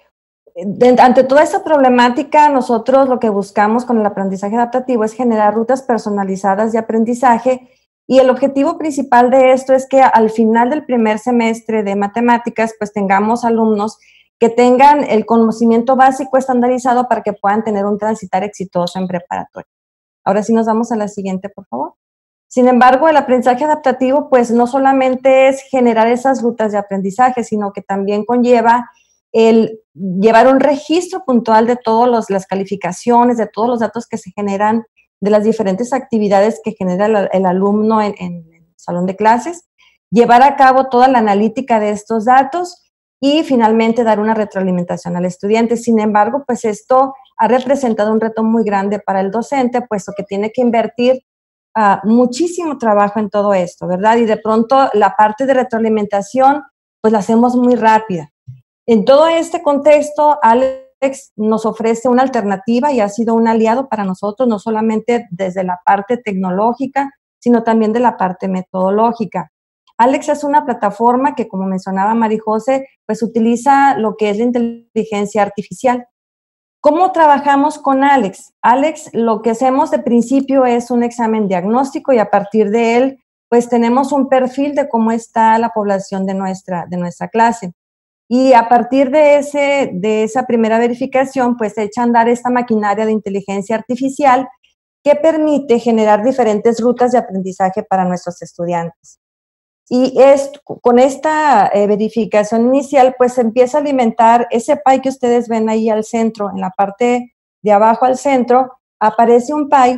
S8: De, ante toda esta problemática, nosotros lo que buscamos con el aprendizaje adaptativo es generar rutas personalizadas de aprendizaje y el objetivo principal de esto es que al final del primer semestre de matemáticas, pues tengamos alumnos que tengan el conocimiento básico estandarizado para que puedan tener un transitar exitoso en preparatoria. Ahora sí nos vamos a la siguiente, por favor. Sin embargo, el aprendizaje adaptativo, pues no solamente es generar esas rutas de aprendizaje, sino que también conlleva el llevar un registro puntual de todas las calificaciones, de todos los datos que se generan, de las diferentes actividades que genera el, el alumno en, en el salón de clases, llevar a cabo toda la analítica de estos datos y finalmente dar una retroalimentación al estudiante. Sin embargo, pues esto ha representado un reto muy grande para el docente, puesto que tiene que invertir uh, muchísimo trabajo en todo esto, ¿verdad? Y de pronto la parte de retroalimentación, pues la hacemos muy rápida. En todo este contexto, Alex nos ofrece una alternativa y ha sido un aliado para nosotros, no solamente desde la parte tecnológica, sino también de la parte metodológica. Alex es una plataforma que, como mencionaba María José, pues utiliza lo que es la inteligencia artificial. ¿Cómo trabajamos con Alex? Alex, lo que hacemos de principio es un examen diagnóstico y a partir de él, pues tenemos un perfil de cómo está la población de nuestra, de nuestra clase. Y a partir de, ese, de esa primera verificación, pues se echa a andar esta maquinaria de inteligencia artificial que permite generar diferentes rutas de aprendizaje para nuestros estudiantes. Y es, con esta eh, verificación inicial, pues se empieza a alimentar ese pie que ustedes ven ahí al centro, en la parte de abajo al centro, aparece un pie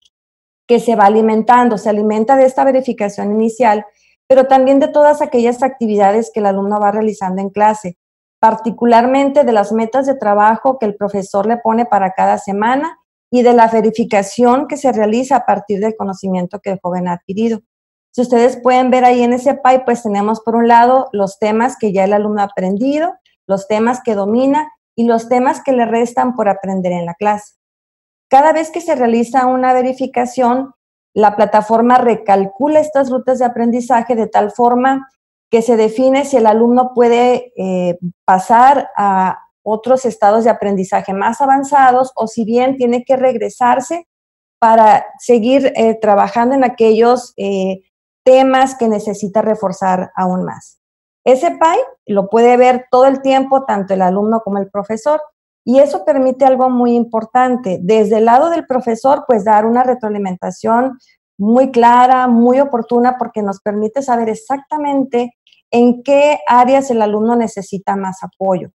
S8: que se va alimentando, se alimenta de esta verificación inicial, pero también de todas aquellas actividades que el alumno va realizando en clase, particularmente de las metas de trabajo que el profesor le pone para cada semana y de la verificación que se realiza a partir del conocimiento que el joven ha adquirido. Si ustedes pueden ver ahí en ese pie, pues tenemos por un lado los temas que ya el alumno ha aprendido, los temas que domina y los temas que le restan por aprender en la clase. Cada vez que se realiza una verificación, la plataforma recalcula estas rutas de aprendizaje de tal forma que se define si el alumno puede eh, pasar a otros estados de aprendizaje más avanzados o si bien tiene que regresarse para seguir eh, trabajando en aquellos eh, temas que necesita reforzar aún más. Ese pie lo puede ver todo el tiempo, tanto el alumno como el profesor, y eso permite algo muy importante. Desde el lado del profesor, pues dar una retroalimentación muy clara, muy oportuna, porque nos permite saber exactamente en qué áreas el alumno necesita más apoyo.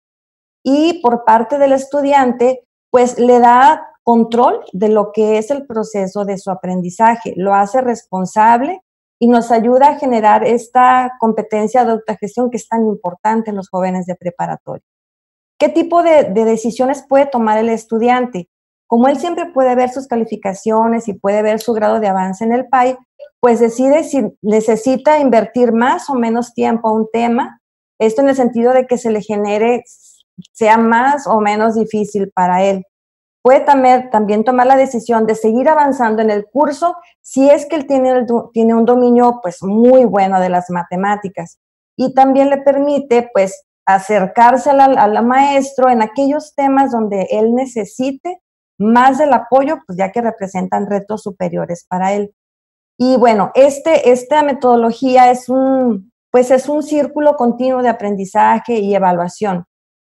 S8: Y por parte del estudiante, pues le da control de lo que es el proceso de su aprendizaje, lo hace responsable y nos ayuda a generar esta competencia de autogestión que es tan importante en los jóvenes de preparatoria. ¿Qué tipo de, de decisiones puede tomar el estudiante? Como él siempre puede ver sus calificaciones y puede ver su grado de avance en el pie, pues decide si necesita invertir más o menos tiempo a un tema, esto en el sentido de que se le genere, sea más o menos difícil para él. Puede también, también tomar la decisión de seguir avanzando en el curso si es que él tiene, el, tiene un dominio pues muy bueno de las matemáticas. y también le permite pues acercarse al, al maestro en aquellos temas donde él necesite más del apoyo, pues ya que representan retos superiores para él. Y bueno, este, esta metodología es un, pues es un círculo continuo de aprendizaje y evaluación.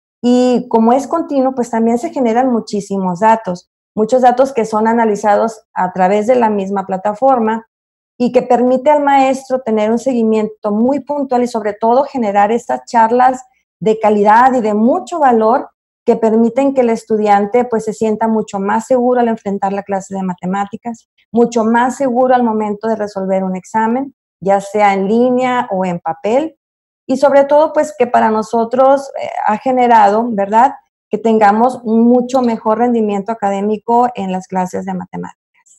S8: Y como es continuo, pues también se generan muchísimos datos, muchos datos que son analizados a través de la misma plataforma y que permite al maestro tener un seguimiento muy puntual y sobre todo generar estas charlas de calidad y de mucho valor que permiten que el estudiante pues se sienta mucho más seguro al enfrentar la clase de matemáticas, mucho más seguro al momento de resolver un examen, ya sea en línea o en papel, y sobre todo pues que para nosotros eh, ha generado, ¿verdad?, que tengamos un mucho mejor rendimiento académico en las clases de matemáticas.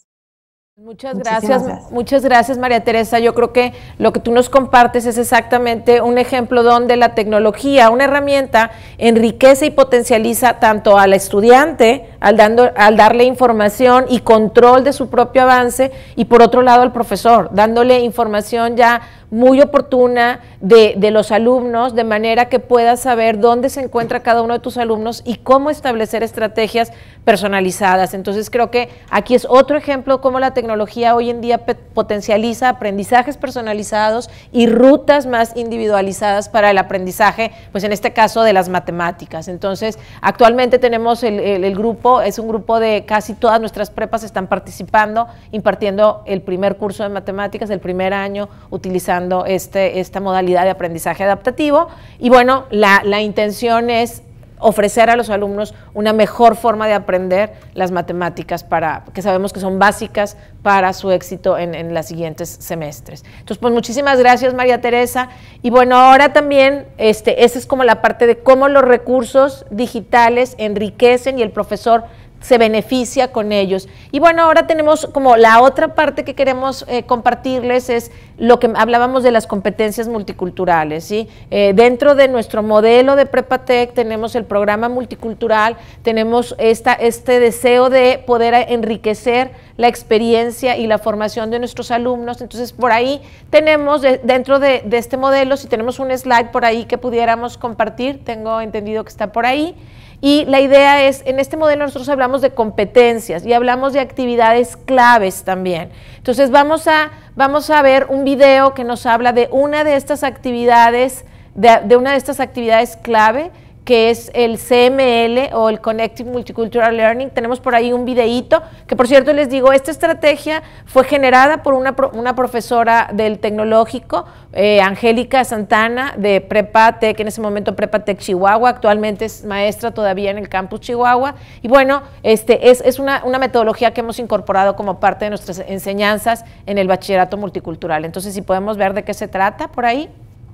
S2: Muchas gracias, gracias, muchas gracias María Teresa. Yo creo que lo que tú nos compartes es exactamente un ejemplo donde la tecnología, una herramienta, enriquece y potencializa tanto al estudiante al, dando, al darle información y control de su propio avance, y por otro lado al profesor, dándole información ya muy oportuna de, de los alumnos, de manera que puedas saber dónde se encuentra cada uno de tus alumnos y cómo establecer estrategias personalizadas. Entonces creo que aquí es otro ejemplo cómo la tecnología hoy en día potencializa aprendizajes personalizados y rutas más individualizadas para el aprendizaje, pues en este caso de las matemáticas. Entonces actualmente tenemos el, el, el grupo, es un grupo de casi todas nuestras prepas están participando, impartiendo el primer curso de matemáticas, el primer año, utilizando Este, esta modalidad de aprendizaje adaptativo, y bueno, la, la intención es ofrecer a los alumnos una mejor forma de aprender las matemáticas, para, que sabemos que son básicas para su éxito en, en los siguientes semestres. Entonces, pues muchísimas gracias María Teresa, y bueno, ahora también, este, esa es como la parte de cómo los recursos digitales enriquecen y el profesor se beneficia con ellos. Y bueno, ahora tenemos como la otra parte que queremos eh, compartirles, es lo que hablábamos de las competencias multiculturales, ¿sí? Eh, dentro de nuestro modelo de Prepatec tenemos el programa multicultural, tenemos esta, este deseo de poder enriquecer la experiencia y la formación de nuestros alumnos. Entonces por ahí tenemos de, dentro de, de este modelo, si tenemos un slide por ahí que pudiéramos compartir, tengo entendido que está por ahí. Y la idea es, en este modelo nosotros hablamos de competencias y hablamos de actividades claves también. Entonces vamos a, vamos a ver un video que nos habla de una de estas actividades, de, de una de estas actividades clave, que es el C M L o el Connected Multicultural Learning. Tenemos por ahí un videíto, que por cierto les digo, esta estrategia fue generada por una, una profesora del Tecnológico, eh, Angélica Santana, de Prepatec, en ese momento Prepatec Chihuahua, actualmente es maestra todavía en el campus Chihuahua, y bueno, este, es, es una, una metodología que hemos incorporado como parte de nuestras enseñanzas en el bachillerato multicultural. Entonces, si podemos ver de qué se trata por ahí.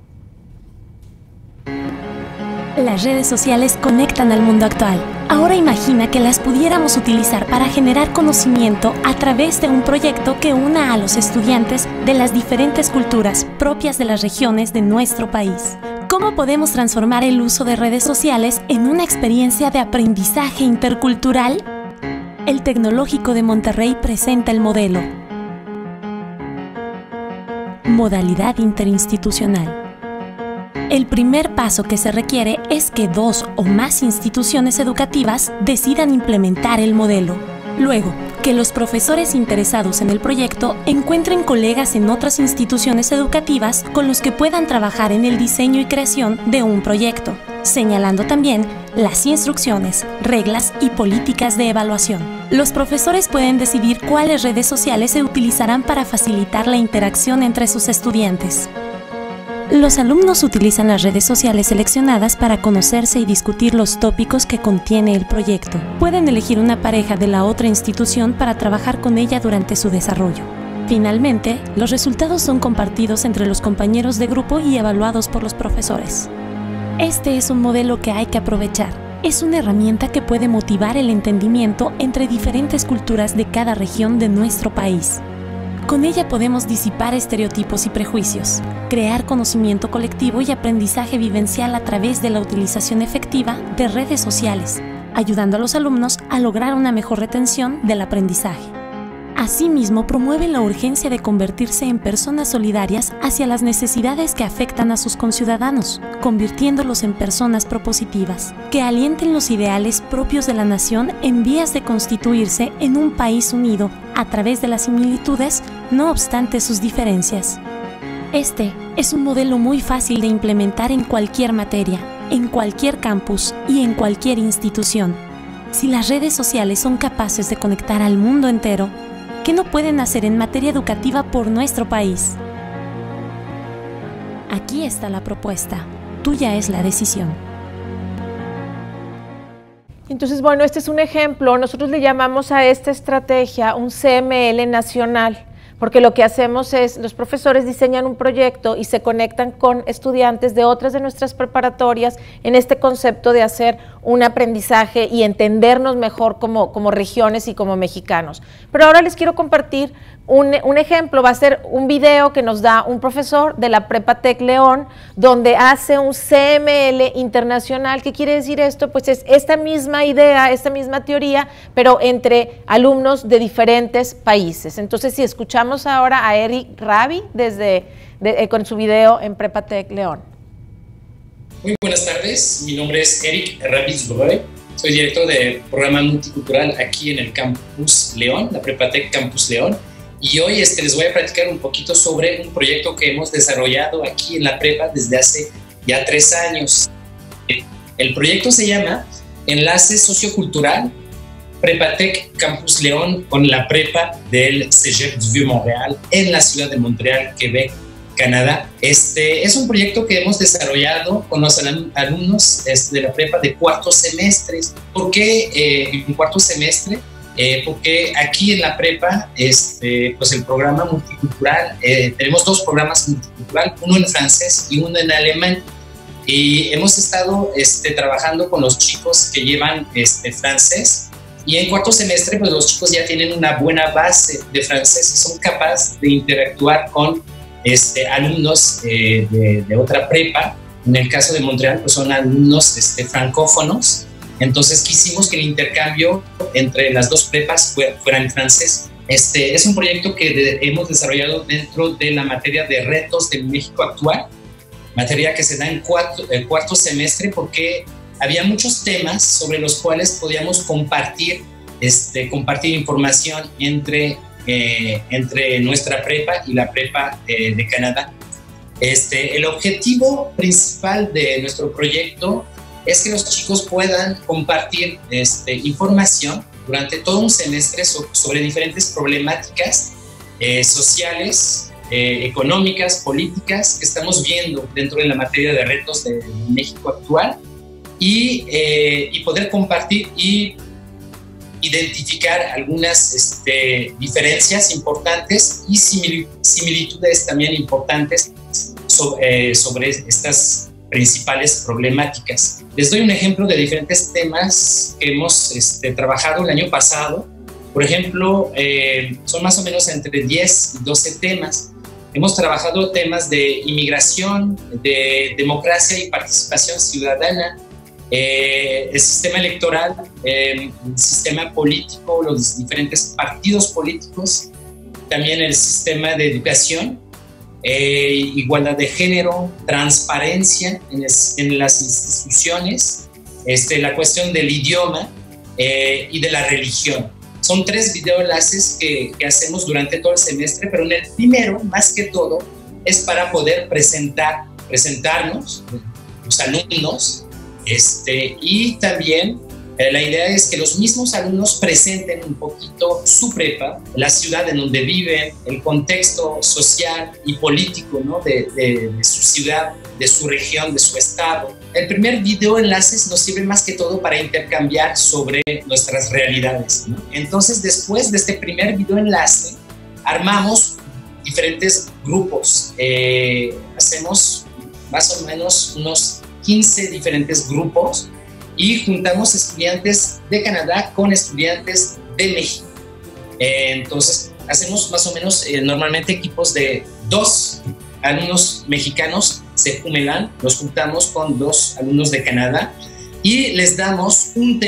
S9: Las redes sociales conectan al mundo actual. Ahora imagina que las pudiéramos utilizar para generar conocimiento a través de un proyecto que una a los estudiantes de las diferentes culturas propias de las regiones de nuestro país. ¿Cómo podemos transformar el uso de redes sociales en una experiencia de aprendizaje intercultural? El Tecnológico de Monterrey presenta el modelo. Modalidad interinstitucional. El primer paso que se requiere es que dos o más instituciones educativas decidan implementar el modelo. Luego, que los profesores interesados en el proyecto encuentren colegas en otras instituciones educativas con los que puedan trabajar en el diseño y creación de un proyecto, señalando también las instrucciones, reglas y políticas de evaluación. Los profesores pueden decidir cuáles redes sociales se utilizarán para facilitar la interacción entre sus estudiantes. Los alumnos utilizan las redes sociales seleccionadas para conocerse y discutir los tópicos que contiene el proyecto. Pueden elegir una pareja de la otra institución para trabajar con ella durante su desarrollo. Finalmente, los resultados son compartidos entre los compañeros de grupo y evaluados por los profesores. Este es un modelo que hay que aprovechar. Es una herramienta que puede motivar el entendimiento entre diferentes culturas de cada región de nuestro país. Con ella podemos disipar estereotipos y prejuicios, crear conocimiento colectivo y aprendizaje vivencial a través de la utilización efectiva de redes sociales, ayudando a los alumnos a lograr una mejor retención del aprendizaje. Asimismo, promueven la urgencia de convertirse en personas solidarias hacia las necesidades que afectan a sus conciudadanos, convirtiéndolos en personas propositivas, que alienten los ideales propios de la nación en vías de constituirse en un país unido a través de las similitudes, no obstante sus diferencias. Este es un modelo muy fácil de implementar en cualquier materia, en cualquier campus y en cualquier institución. Si las redes sociales son capaces de conectar al mundo entero, ¿qué no pueden hacer en materia educativa por nuestro país? Aquí está la propuesta. Tuya es la decisión.
S2: Entonces, bueno, este es un ejemplo. Nosotros le llamamos a esta estrategia un C M L nacional, porque lo que hacemos es, los profesores diseñan un proyecto y se conectan con estudiantes de otras de nuestras preparatorias en este concepto de hacer un aprendizaje y entendernos mejor como, como regiones y como mexicanos. Pero ahora les quiero compartir un, un ejemplo, va a ser un video que nos da un profesor de la Prepa Tec León, donde hace un C M L internacional. ¿Qué quiere decir esto? Pues es esta misma idea, esta misma teoría, pero entre alumnos de diferentes países. Entonces, si escuchamos ahora a Eric Rabi desde, de, eh, con su video en Prepa Tec León.
S10: Muy buenas tardes, mi nombre es Eric Rabi-Zbreu, soy director de programa multicultural aquí en el Campus León, la Prepa Tec Campus León, y hoy este, les voy a platicar un poquito sobre un proyecto que hemos desarrollado aquí en la prepa desde hace ya tres años. El proyecto se llama Enlace Sociocultural Prepa Tec Campus León con la prepa del Cégep du Vieux-Montréal en la ciudad de Montreal, Quebec, Canadá. Este es un proyecto que hemos desarrollado con los alumnos este, de la prepa de cuarto semestre. ¿Por qué eh, en cuarto semestre? Eh, porque aquí en la prepa, este, pues el programa multicultural, eh, tenemos dos programas multicultural, uno en francés y uno en alemán. Y hemos estado este, trabajando con los chicos que llevan este, francés. Y en cuarto semestre, pues los chicos ya tienen una buena base de francés y son capaces de interactuar con este, alumnos eh, de, de otra prepa. En el caso de Montreal, pues son alumnos este, francófonos. Entonces quisimos que el intercambio entre las dos prepas fuera en francés. Este es un proyecto que de, hemos desarrollado dentro de la materia de retos del México actual, materia que se da en cuarto, el cuarto semestre porque había muchos temas sobre los cuales podíamos compartir, este, compartir información entre, eh, entre nuestra prepa y la prepa eh, de Canadá. Este, el objetivo principal de nuestro proyecto es que los chicos puedan compartir este, información durante todo un semestre so, sobre diferentes problemáticas eh, sociales, eh, económicas, políticas que estamos viendo dentro de la materia de retos de México actual y, eh, y poder compartir y identificar algunas este, diferencias importantes y similitudes también importantes sobre, eh, sobre estas principales problemáticas. Les doy un ejemplo de diferentes temas que hemos este, trabajado el año pasado. Por ejemplo, eh, son más o menos entre diez y doce temas. Hemos trabajado temas de inmigración, de democracia y participación ciudadana, eh, el sistema electoral, eh, el sistema político, los diferentes partidos políticos, también el sistema de educación, Eh, igualdad de género, transparencia en, es, en las instituciones, este, la cuestión del idioma eh, y de la religión. Son tres videoenlaces que, que hacemos durante todo el semestre, pero en el primero, más que todo, es para poder presentar, presentarnos, los alumnos, este, y también eh, la idea es que los mismos alumnos presenten un poquito su prepa, la ciudad en donde viven, el contexto social y político, ¿no? de, de, de su ciudad, de su región, de su estado. El primer video enlaces nos sirve más que todo para intercambiar sobre nuestras realidades, ¿no? Entonces, después de este primer video enlace, armamos diferentes grupos. Eh, hacemos más o menos unos quince diferentes grupos y juntamos estudiantes de Canadá con estudiantes de México. Eh, entonces, hacemos más o menos eh, normalmente equipos de dos alumnos mexicanos se jumelan, los juntamos con dos alumnos de Canadá y les damos un tema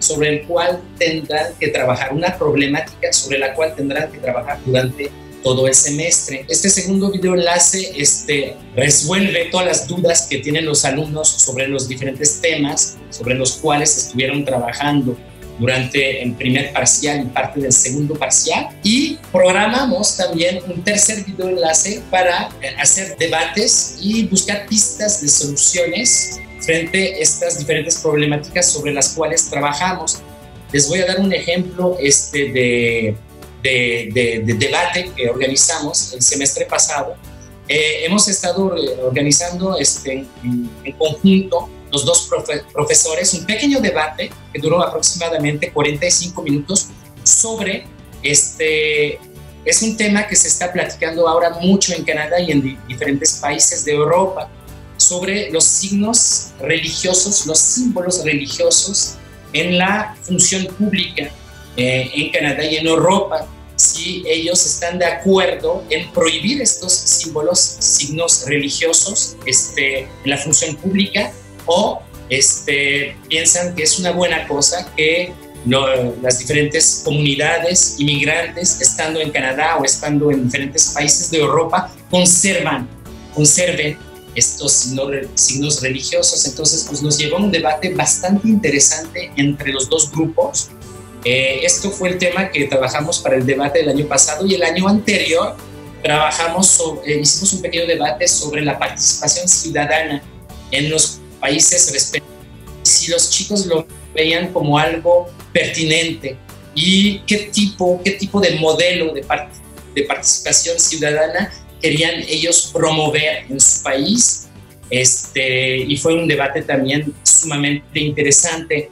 S10: sobre el cual tendrán que trabajar, una problemática sobre la cual tendrán que trabajar durante todo el semestre. Este segundo video enlace este, resuelve todas las dudas que tienen los alumnos sobre los diferentes temas sobre los cuales estuvieron trabajando durante el primer parcial y parte del segundo parcial, y programamos también un tercer video enlace para hacer debates y buscar pistas de soluciones frente a estas diferentes problemáticas sobre las cuales trabajamos. Les voy a dar un ejemplo este, de, de, de, de debate que organizamos el semestre pasado. Eh, hemos estado organizando este, en, en conjunto los dos profe profesores un pequeño debate que duró aproximadamente cuarenta y cinco minutos sobre este, es un tema que se está platicando ahora mucho en Canadá y en di diferentes países de Europa, sobre los signos religiosos, los símbolos religiosos en la función pública eh, en Canadá y en Europa, si ellos están de acuerdo en prohibir estos símbolos, signos religiosos este, en la función pública, o este, piensan que es una buena cosa que lo, las diferentes comunidades inmigrantes, estando en Canadá o estando en diferentes países de Europa, conservan, conserven estos signos, signos religiosos. Entonces, pues nos llevó a un debate bastante interesante entre los dos grupos. Eh, esto fue el tema que trabajamos para el debate del año pasado, y el año anterior trabajamos sobre, eh, hicimos un pequeño debate sobre la participación ciudadana en los países respectivos, si los chicos lo veían como algo pertinente y qué tipo, qué tipo de modelo de, part de participación ciudadana querían ellos promover en su país. Este, y fue un debate también sumamente interesante.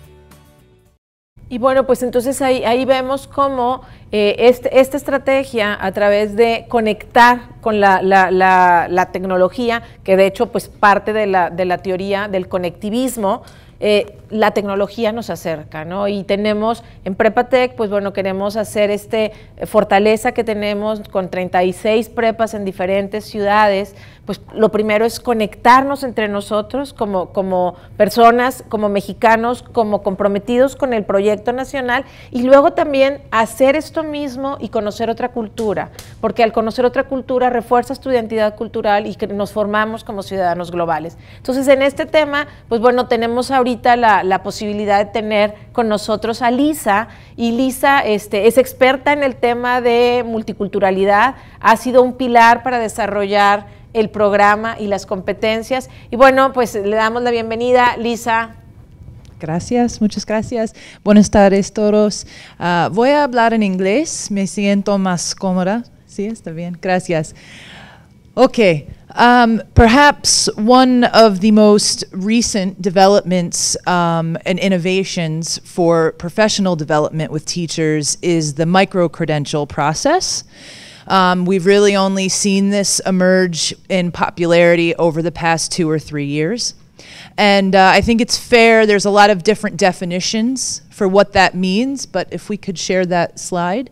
S2: Y bueno, pues entonces ahí, ahí vemos cómo eh, este, esta estrategia, a través de conectar con la, la, la, la tecnología, que de hecho pues parte de la, de la teoría del conectivismo, eh, la tecnología nos acerca, ¿no? Y tenemos en Prepatec, pues bueno, queremos hacer este fortaleza que tenemos con treinta y seis prepas en diferentes ciudades. Pues lo primero es conectarnos entre nosotros como, como personas, como mexicanos, como comprometidos con el proyecto nacional, y luego también hacer esto mismo y conocer otra cultura, porque al conocer otra cultura refuerzas tu identidad cultural y que nos formamos como ciudadanos globales. Entonces, en este tema, pues bueno, tenemos ahorita la, la posibilidad de tener con nosotros a Lisa, y Lisa este, es experta en el tema de multiculturalidad, ha sido un pilar para desarrollar el programa y las competencias. Y bueno, pues le damos la bienvenida, Lisa.
S11: Gracias, muchas gracias. Buenas tardes todos. Uh, voy a hablar en inglés, me siento más cómoda. Sí, está bien, gracias. Okay, um, perhaps one of the most recent developments um, and innovations for professional development with teachers is the micro-credential process. Um, we've really only seen this emerge in popularity over the past two or three years. And uh, I think it's fair, there's a lot of different definitions for what that means, but if we could share that slide.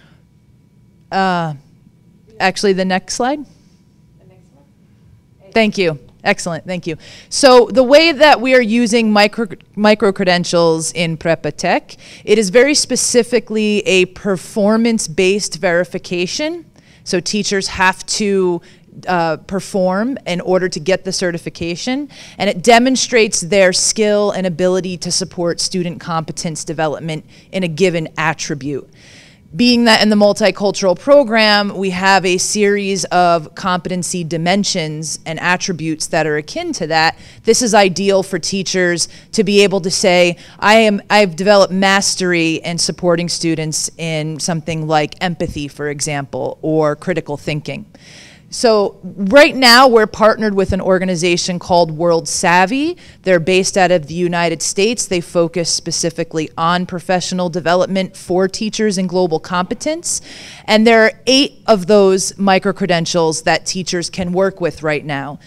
S11: Uh, actually, the next slide. The next one. Thank you. Excellent, thank you. So the way that we are using micro, micro credentials in Prepatec, it is very specifically a performance-based verification. So teachers have to uh, perform in order to get the certification, and it demonstrates their skill and ability to support student competence development in a given attribute. Being that in the multicultural program, we have a series of competency dimensions and attributes that are akin to that, this is ideal for teachers to be able to say, I am, I've developed mastery in supporting students in something like empathy, for example, or critical thinking. So right now we're partnered with an organization called World Savvy. They're based out of the United States. They focus specifically on professional development for teachers and global competence. And there are eight of those micro-credentials that teachers can work with right now.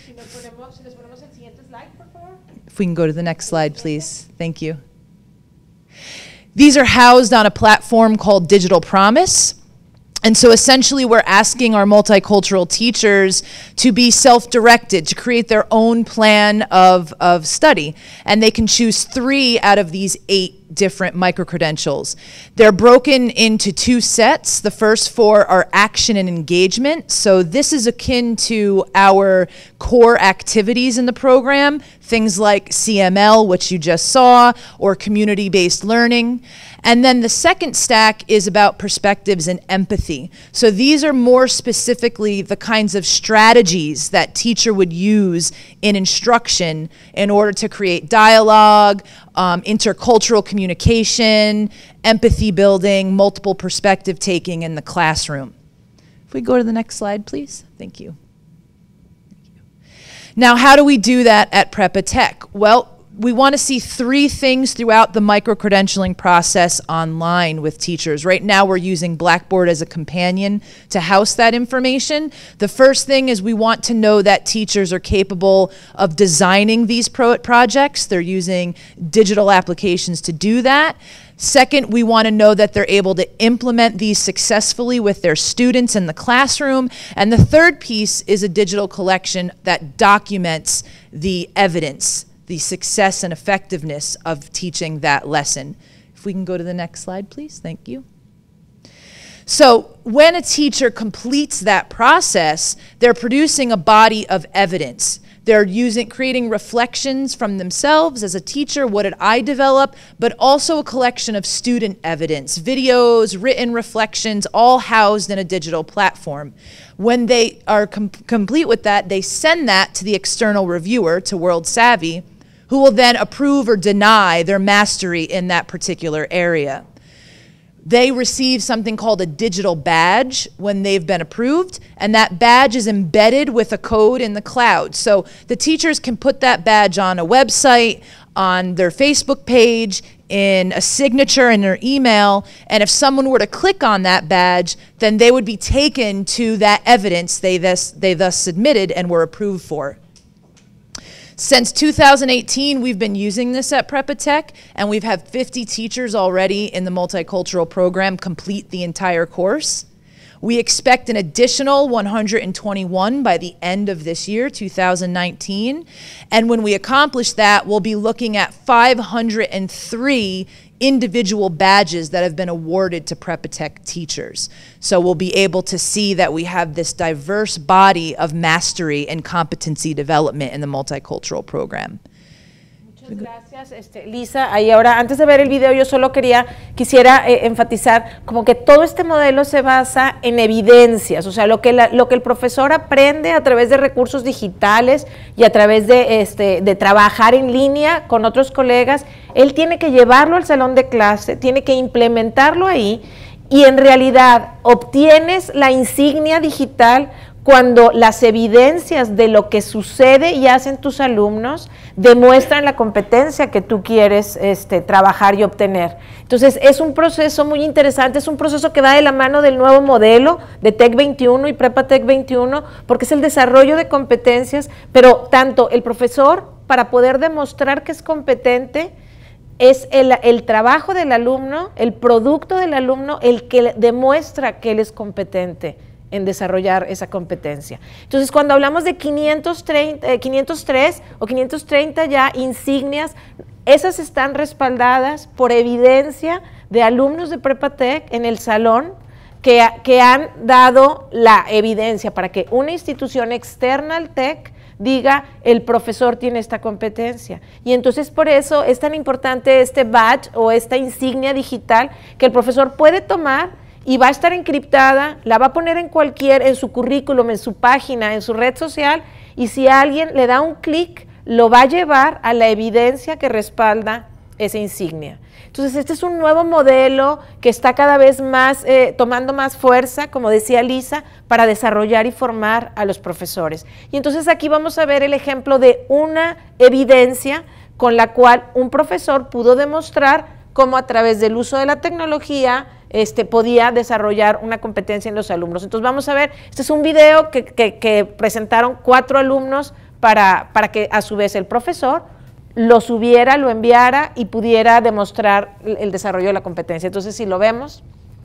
S11: If we can go to the next slide, please. Thank you. These are housed on a platform called Digital Promise. And so essentially we're asking our multicultural teachers to be self-directed, to create their own plan of, of study. And they can choose three out of these eight different micro-credentials. They're broken into two sets. The first four are action and engagement. So this is akin to our core activities in the program, things like C M L, which you just saw, or community-based learning. And then the second stack is about perspectives and empathy. So these are more specifically the kinds of strategies that teacher would use in instruction in order to create dialogue, um, intercultural communication, empathy building, multiple perspective taking in the classroom. If we go to the next slide, please. Thank you. Now, how do we do that at Prepa Tech? Well, we want to see three things throughout the micro-credentialing process online with teachers. Right now, we're using Blackboard as a companion to house that information. The first thing is we want to know that teachers are capable of designing these pro projects. They're using digital applications to do that. Second, we want to know that they're able to implement these successfully with their students in the classroom. And the third piece is a digital collection that documents the evidence, the success and effectiveness of teaching that lesson. If we can go to the next slide, please. Thank you. So when a teacher completes that process, they're producing a body of evidence. They're using, creating reflections from themselves as a teacher, what did I develop, but also a collection of student evidence, videos, written reflections, all housed in a digital platform. When they are com complete with that, they send that to the external reviewer, to World Savvy, who will then approve or deny their mastery in that particular area. They receive something called a digital badge when they've been approved, and that badge is embedded with a code in the cloud. So the teachers can put that badge on a website, on their Facebook page, in a signature in their email, and if someone were to click on that badge, then they would be taken to that evidence they thus, they thus submitted and were approved for. Since two thousand eighteen, we've been using this at Prepa Tech, and we've had fifty teachers already in the multicultural program complete the entire course. We expect an additional one hundred twenty-one by the end of this year, two thousand nineteen. And when we accomplish that, we'll be looking at five hundred three individual badges that have been awarded to Prepa Tech teachers. So we'll be able to see that we have this diverse body of mastery and competency development in the multicultural program.
S2: Muchas gracias, este, Lisa. Ahí ahora, antes de ver el video, yo solo quería, quisiera eh, enfatizar como que todo este modelo se basa en evidencias, o sea, lo que, la, lo que el profesor aprende a través de recursos digitales y a través de, este, de trabajar en línea con otros colegas, él tiene que llevarlo al salón de clase, tiene que implementarlo ahí, y en realidad obtienes la insignia digital cuando las evidencias de lo que sucede y hacen tus alumnos demuestran la competencia que tú quieres este, trabajar y obtener. Entonces es un proceso muy interesante, es un proceso que va de la mano del nuevo modelo de Tech veintiuno y Prepa Tech veintiuno, porque es el desarrollo de competencias, pero tanto el profesor, para poder demostrar que es competente, es el, el trabajo del alumno, el producto del alumno, el que demuestra que él es competente en desarrollar esa competencia. Entonces, cuando hablamos de quinientos treinta, eh, quinientos tres o quinientos treinta ya insignias, esas están respaldadas por evidencia de alumnos de Prepa Tech en el salón que, que han dado la evidencia para que una institución externa al TEC diga, el profesor tiene esta competencia. Y entonces por eso es tan importante este badge o esta insignia digital que el profesor puede tomar y va a estar encriptada, la va a poner en cualquier, en su currículum, en su página, en su red social, y si alguien le da un clic, lo va a llevar a la evidencia que respalda esa insignia. Entonces este es un nuevo modelo que está cada vez más, eh, tomando más fuerza, como decía Lisa, para desarrollar y formar a los profesores. Y entonces aquí vamos a ver el ejemplo de una evidencia con la cual un profesor pudo demostrar cómo a través del uso de la tecnología Este, podía desarrollar una competencia en los alumnos. Entonces vamos a ver, este es un video que, que, que presentaron cuatro alumnos para, para que a su vez el profesor lo subiera, lo enviara y pudiera demostrar el, el desarrollo de la competencia. Entonces si lo vemos.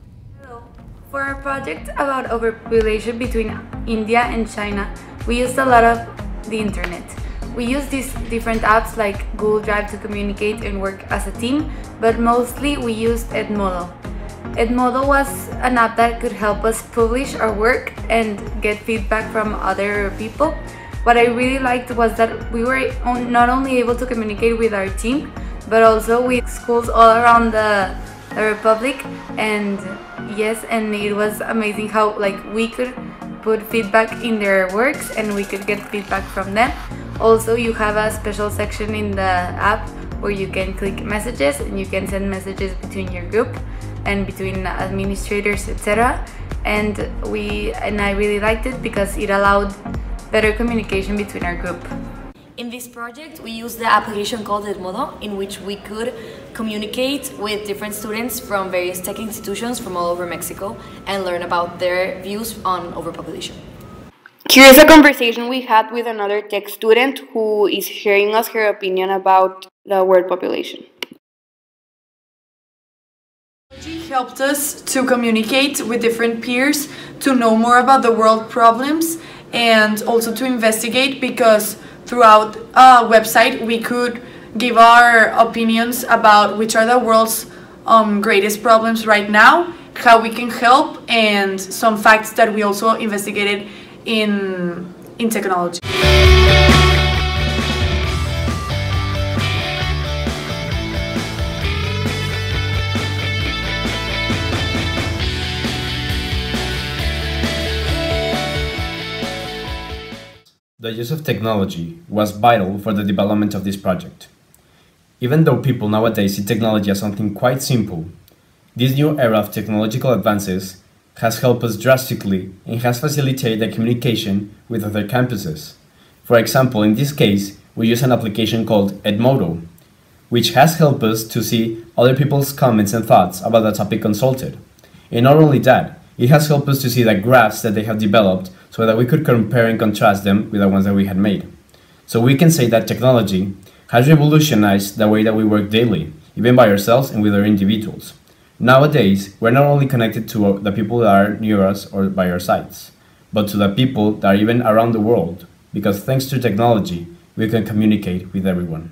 S12: For our project about overpopulation between India and China, we used a lot of the internet. We use these different apps like Google Drive to communicate and work as a team, but mostly we used Edmodo. Edmodo was an app that could help us publish our work and get feedback from other people. What I really liked was that we were not only able to communicate with our team, but also with schools all around the, the Republic. And yes, and it was amazing how like we could put feedback in their works and we could get feedback from them. Also, you have a special section in the app where you can click messages and you can send messages between your group and between administrators, et cetera. And we and I really liked it because it allowed better communication between our group.
S13: In this project, we used the application called Edmodo, in which we could communicate with different students from various tech institutions from all over Mexico and learn about their views on overpopulation.
S14: Here's a conversation we had with another tech student who is sharing us her opinion about the world population.
S15: Helped us to communicate with different peers, to know more about the world problems, and also to investigate, because throughout a website we could give our opinions about which are the world's um, greatest problems right now, how we can help, and some facts that we also investigated in, in technology.
S16: The use of technology was vital for the development of this project. Even though people nowadays see technology as something quite simple, this new era of technological advances has helped us drastically and has facilitated the communication with other campuses. For example, in this case, we use an application called Edmodo, which has helped us to see other people's comments and thoughts about the topic consulted. And not only that, it has helped us to see the graphs that they have developed so that we could compare and contrast them with the ones that we had made. So we can say that technology has revolutionized the way that we work daily, even by ourselves and with our individuals. Nowadays, we're not only connected to the people that are near us or by our sides, but to the people that are even around the world, because thanks to technology, we can communicate with everyone.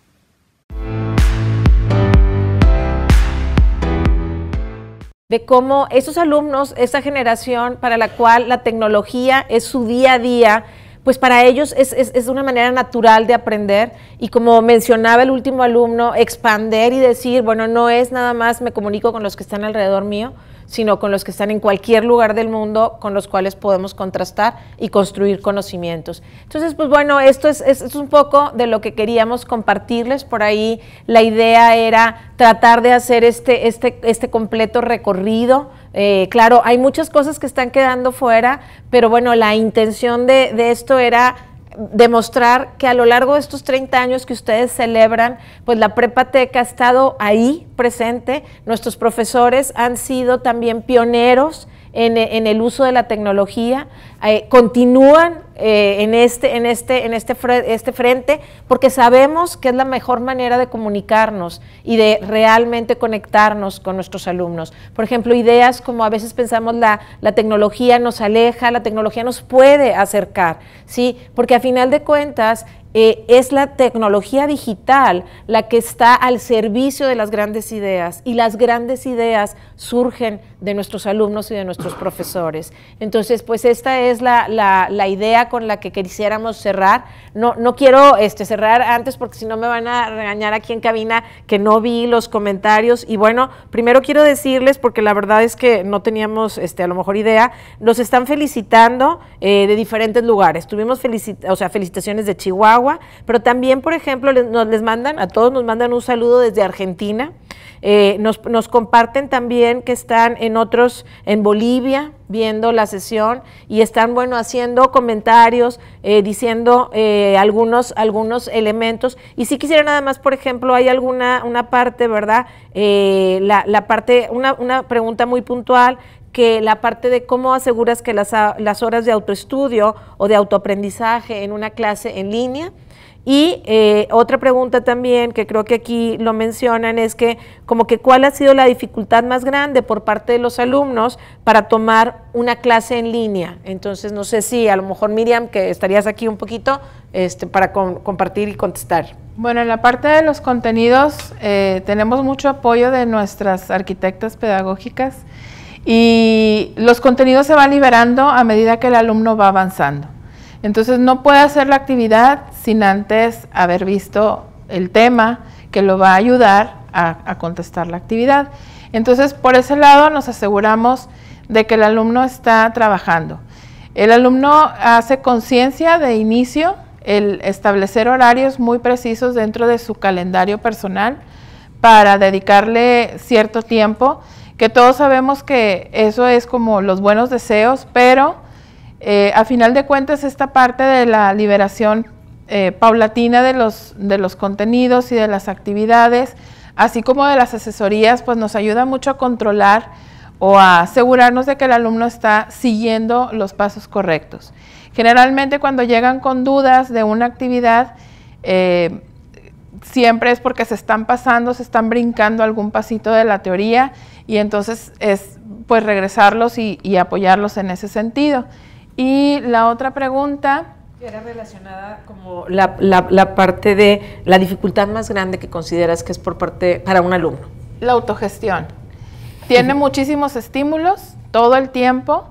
S2: De cómo esos alumnos, esa generación para la cual la tecnología es su día a día, pues para ellos es, es, es una manera natural de aprender, y como mencionaba el último alumno, expander y decir, bueno, no es nada más me comunico con los que están alrededor mío, sino con los que están en cualquier lugar del mundo, con los cuales podemos contrastar y construir conocimientos. Entonces, pues bueno, esto es, es, es un poco de lo que queríamos compartirles. Por ahí la idea era tratar de hacer este, este, este completo recorrido. Eh, claro, hay muchas cosas que están quedando fuera, pero bueno, la intención de, de esto era demostrar que a lo largo de estos treinta años que ustedes celebran, pues la Prepa-TEC ha estado ahí presente. Nuestros profesores han sido también pioneros en, en el uso de la tecnología, eh, continúan eh, en, este, en, este, en este, fre este frente, porque sabemos que es la mejor manera de comunicarnos y de realmente conectarnos con nuestros alumnos. Por ejemplo, ideas como a veces pensamos la, la tecnología nos aleja, la tecnología nos puede acercar, ¿sí? Porque a final de cuentas, Eh, es la tecnología digital la que está al servicio de las grandes ideas, y las grandes ideas surgen de nuestros alumnos y de nuestros profesores. Entonces, pues esta es la, la, la idea con la que quisiéramos cerrar. No, no quiero este, cerrar antes, porque si no me van a regañar aquí en cabina que no vi los comentarios. Y bueno, primero quiero decirles, porque la verdad es que no teníamos este, a lo mejor idea, nos están felicitando eh, de diferentes lugares. Tuvimos felicit o sea, felicitaciones de Chihuahua, pero también, por ejemplo, les, nos les mandan, a todos nos mandan un saludo desde Argentina. Eh, nos, nos comparten también que están en otros, en Bolivia, viendo la sesión, y están, bueno, haciendo comentarios, eh, diciendo eh, algunos, algunos elementos. Y si quisiera nada más, por ejemplo, hay alguna una parte, ¿verdad? Eh, la, la parte, una, una pregunta muy puntual, que la parte de cómo aseguras que las, las horas de autoestudio o de autoaprendizaje en una clase en línea, Y eh, otra pregunta también, que creo que aquí lo mencionan, es que como que cuál ha sido la dificultad más grande por parte de los alumnos para tomar una clase en línea. Entonces, no sé si a lo mejor Miriam, que estarías aquí un poquito este, para com compartir y contestar.
S3: Bueno, en la parte de los contenidos eh, tenemos mucho apoyo de nuestras arquitectas pedagógicas y los contenidos se van liberando a medida que el alumno va avanzando. Entonces no puede hacer la actividad sin antes haber visto el tema que lo va a ayudar a, a contestar la actividad. Entonces por ese lado nos aseguramos de que el alumno está trabajando. El alumno hace conciencia de inicio, el establecer horarios muy precisos dentro de su calendario personal para dedicarle cierto tiempo, que todos sabemos que eso es como los buenos deseos, pero Eh, a final de cuentas, esta parte de la liberación eh, paulatina de los, de los contenidos y de las actividades, así como de las asesorías, pues nos ayuda mucho a controlar o a asegurarnos de que el alumno está siguiendo los pasos correctos. Generalmente cuando llegan con dudas de una actividad, eh, siempre es porque se están pasando, se están brincando algún pasito de la teoría y entonces es pues regresarlos y, y apoyarlos en ese sentido. Y la otra pregunta
S2: era relacionada como la, la, la parte de la dificultad más grande que consideras que es por parte para un alumno.
S3: La autogestión. Tiene muchísimos estímulos todo el tiempo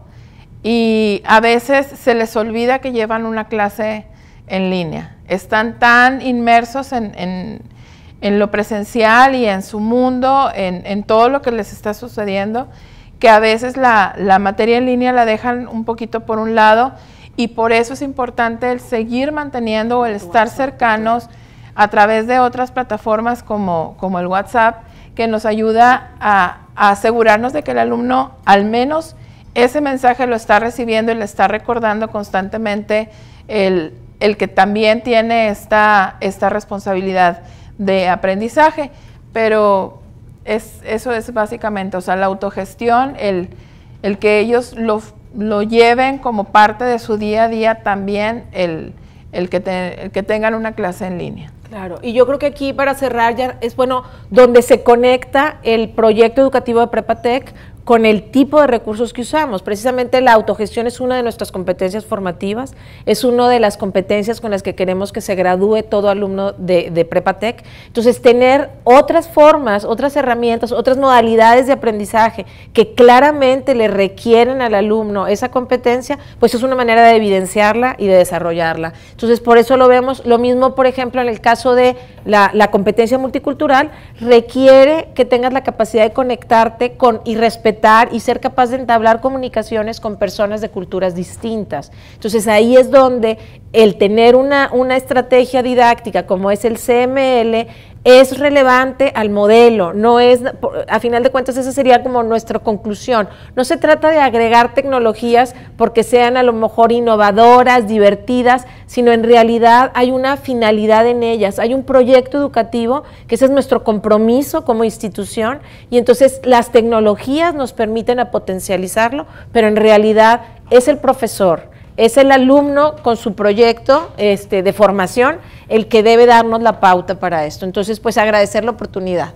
S3: y a veces se les olvida que llevan una clase en línea. Están tan inmersos en, en, en lo presencial y en su mundo, en, en todo lo que les está sucediendo, que a veces la, la materia en línea la dejan un poquito por un lado y por eso es importante el seguir manteniendo o el estar cercanos a través de otras plataformas como, como el WhatsApp, que nos ayuda a, a asegurarnos de que el alumno al menos ese mensaje lo está recibiendo y le está recordando constantemente el, el que también tiene esta, esta responsabilidad de aprendizaje, pero Es, eso es básicamente, o sea, la autogestión, el, el que ellos lo, lo lleven como parte de su día a día también, el, el, que te, el que tengan una clase en línea.
S2: Claro, y yo creo que aquí para cerrar ya es bueno donde se conecta el proyecto educativo de Prepatec con el tipo de recursos que usamos. Precisamente la autogestión es una de nuestras competencias formativas, es una de las competencias con las que queremos que se gradúe todo alumno de, de Prepatec. Entonces, tener otras formas, otras herramientas, otras modalidades de aprendizaje que claramente le requieren al alumno esa competencia, pues es una manera de evidenciarla y de desarrollarla. Entonces, por eso lo vemos, lo mismo, por ejemplo, en el caso de la, la competencia multicultural, requiere que tengas la capacidad de conectarte con y respetar y ser capaz de entablar comunicaciones con personas de culturas distintas. Entonces ahí es donde el tener una, una estrategia didáctica como es el C M L es relevante al modelo, no es, a final de cuentas esa sería como nuestra conclusión. No se trata de agregar tecnologías porque sean a lo mejor innovadoras, divertidas, sino en realidad hay una finalidad en ellas, hay un proyecto educativo que ese es nuestro compromiso como institución y entonces las tecnologías nos permiten a potencializarlo, pero en realidad es el profesor, es el alumno con su proyecto este, de formación el que debe darnos la pauta para esto. Entonces, pues agradecer la oportunidad.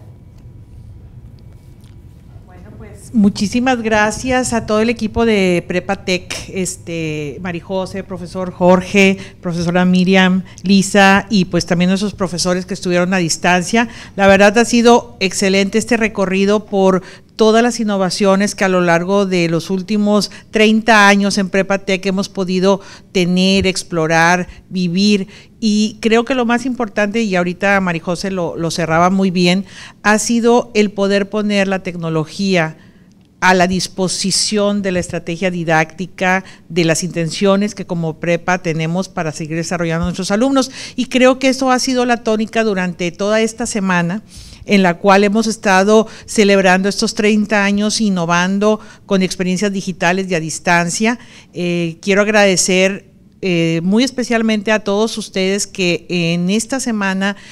S17: Bueno, pues muchísimas gracias a todo el equipo de Prepatec, este, Marijose, profesor Jorge, profesora Miriam, Lisa y pues también nuestros profesores que estuvieron a distancia. La verdad ha sido excelente este recorrido por todas las innovaciones que a lo largo de los últimos treinta años en Prepatec hemos podido tener, explorar, vivir, y creo que lo más importante, y ahorita Marijose lo, lo cerraba muy bien, ha sido el poder poner la tecnología a la disposición de la estrategia didáctica, de las intenciones que como prepa tenemos para seguir desarrollando a nuestros alumnos, y creo que eso ha sido la tónica durante toda esta semana, en la cual hemos estado celebrando estos treinta años, innovando con experiencias digitales y a distancia. Eh, quiero agradecer eh, muy especialmente a todos ustedes que en esta semana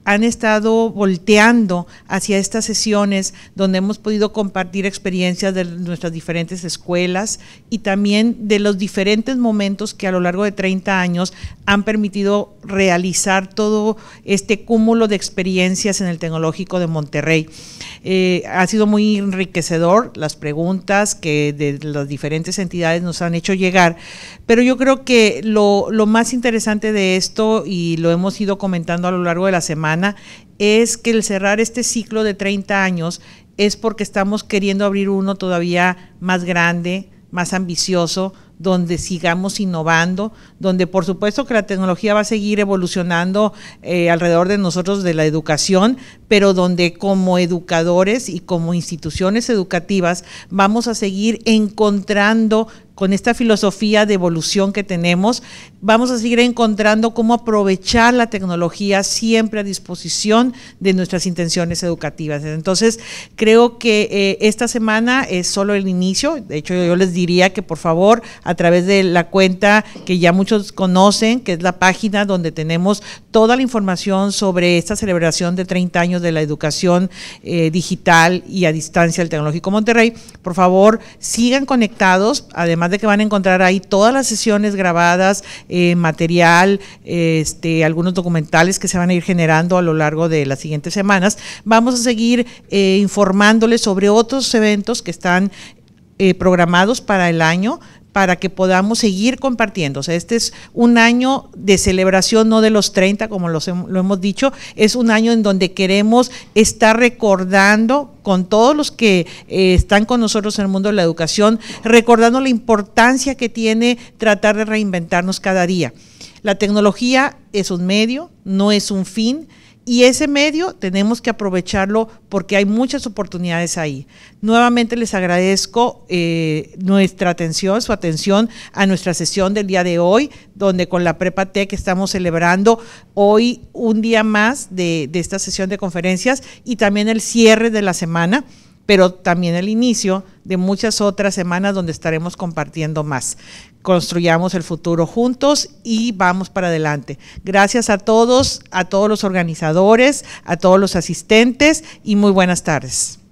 S17: han estado volteando hacia estas sesiones donde hemos podido compartir experiencias de nuestras diferentes escuelas y también de los diferentes momentos que a lo largo de treinta años han permitido realizar todo este cúmulo de experiencias en el Tecnológico de Monterrey. Eh, ha sido muy enriquecedor las preguntas que de las diferentes entidades nos han hecho llegar, pero yo creo que lo, lo más interesante de esto, y lo hemos ido comentando a lo largo de la semana, es que el cerrar este ciclo de treinta años es porque estamos queriendo abrir uno todavía más grande, más ambicioso, donde sigamos innovando, donde por supuesto que la tecnología va a seguir evolucionando eh, alrededor de nosotros, de la educación, pero donde como educadores y como instituciones educativas vamos a seguir encontrando, con esta filosofía de evolución que tenemos, vamos a seguir encontrando cómo aprovechar la tecnología siempre a disposición de nuestras intenciones educativas. Entonces, creo que eh, esta semana es solo el inicio. De hecho, yo les diría que por favor, a través de la cuenta que ya muchos conocen, que es la página donde tenemos toda la información sobre esta celebración de treinta años de la educación eh, digital y a distancia del Tecnológico Monterrey, por favor, sigan conectados, además de que van a encontrar ahí todas las sesiones grabadas, eh, material, eh, este, algunos documentales que se van a ir generando a lo largo de las siguientes semanas. Vamos a seguir eh, informándoles sobre otros eventos que están eh, programados para el año, para que podamos seguir compartiendo. O sea, este es un año de celebración, no de los treinta, como los, lo hemos dicho, es un año en donde queremos estar recordando con todos los que eh, están con nosotros en el mundo de la educación, recordando la importancia que tiene tratar de reinventarnos cada día. La tecnología es un medio, no es un fin, y ese medio tenemos que aprovecharlo porque hay muchas oportunidades ahí. Nuevamente les agradezco eh, nuestra atención, su atención a nuestra sesión del día de hoy, donde con la Prepatec estamos celebrando hoy un día más de, de esta sesión de conferencias y también el cierre de la semana, pero también el inicio de muchas otras semanas donde estaremos compartiendo más. Construyamos el futuro juntos y vamos para adelante. Gracias a todos, a todos los organizadores, a todos los asistentes y muy buenas tardes.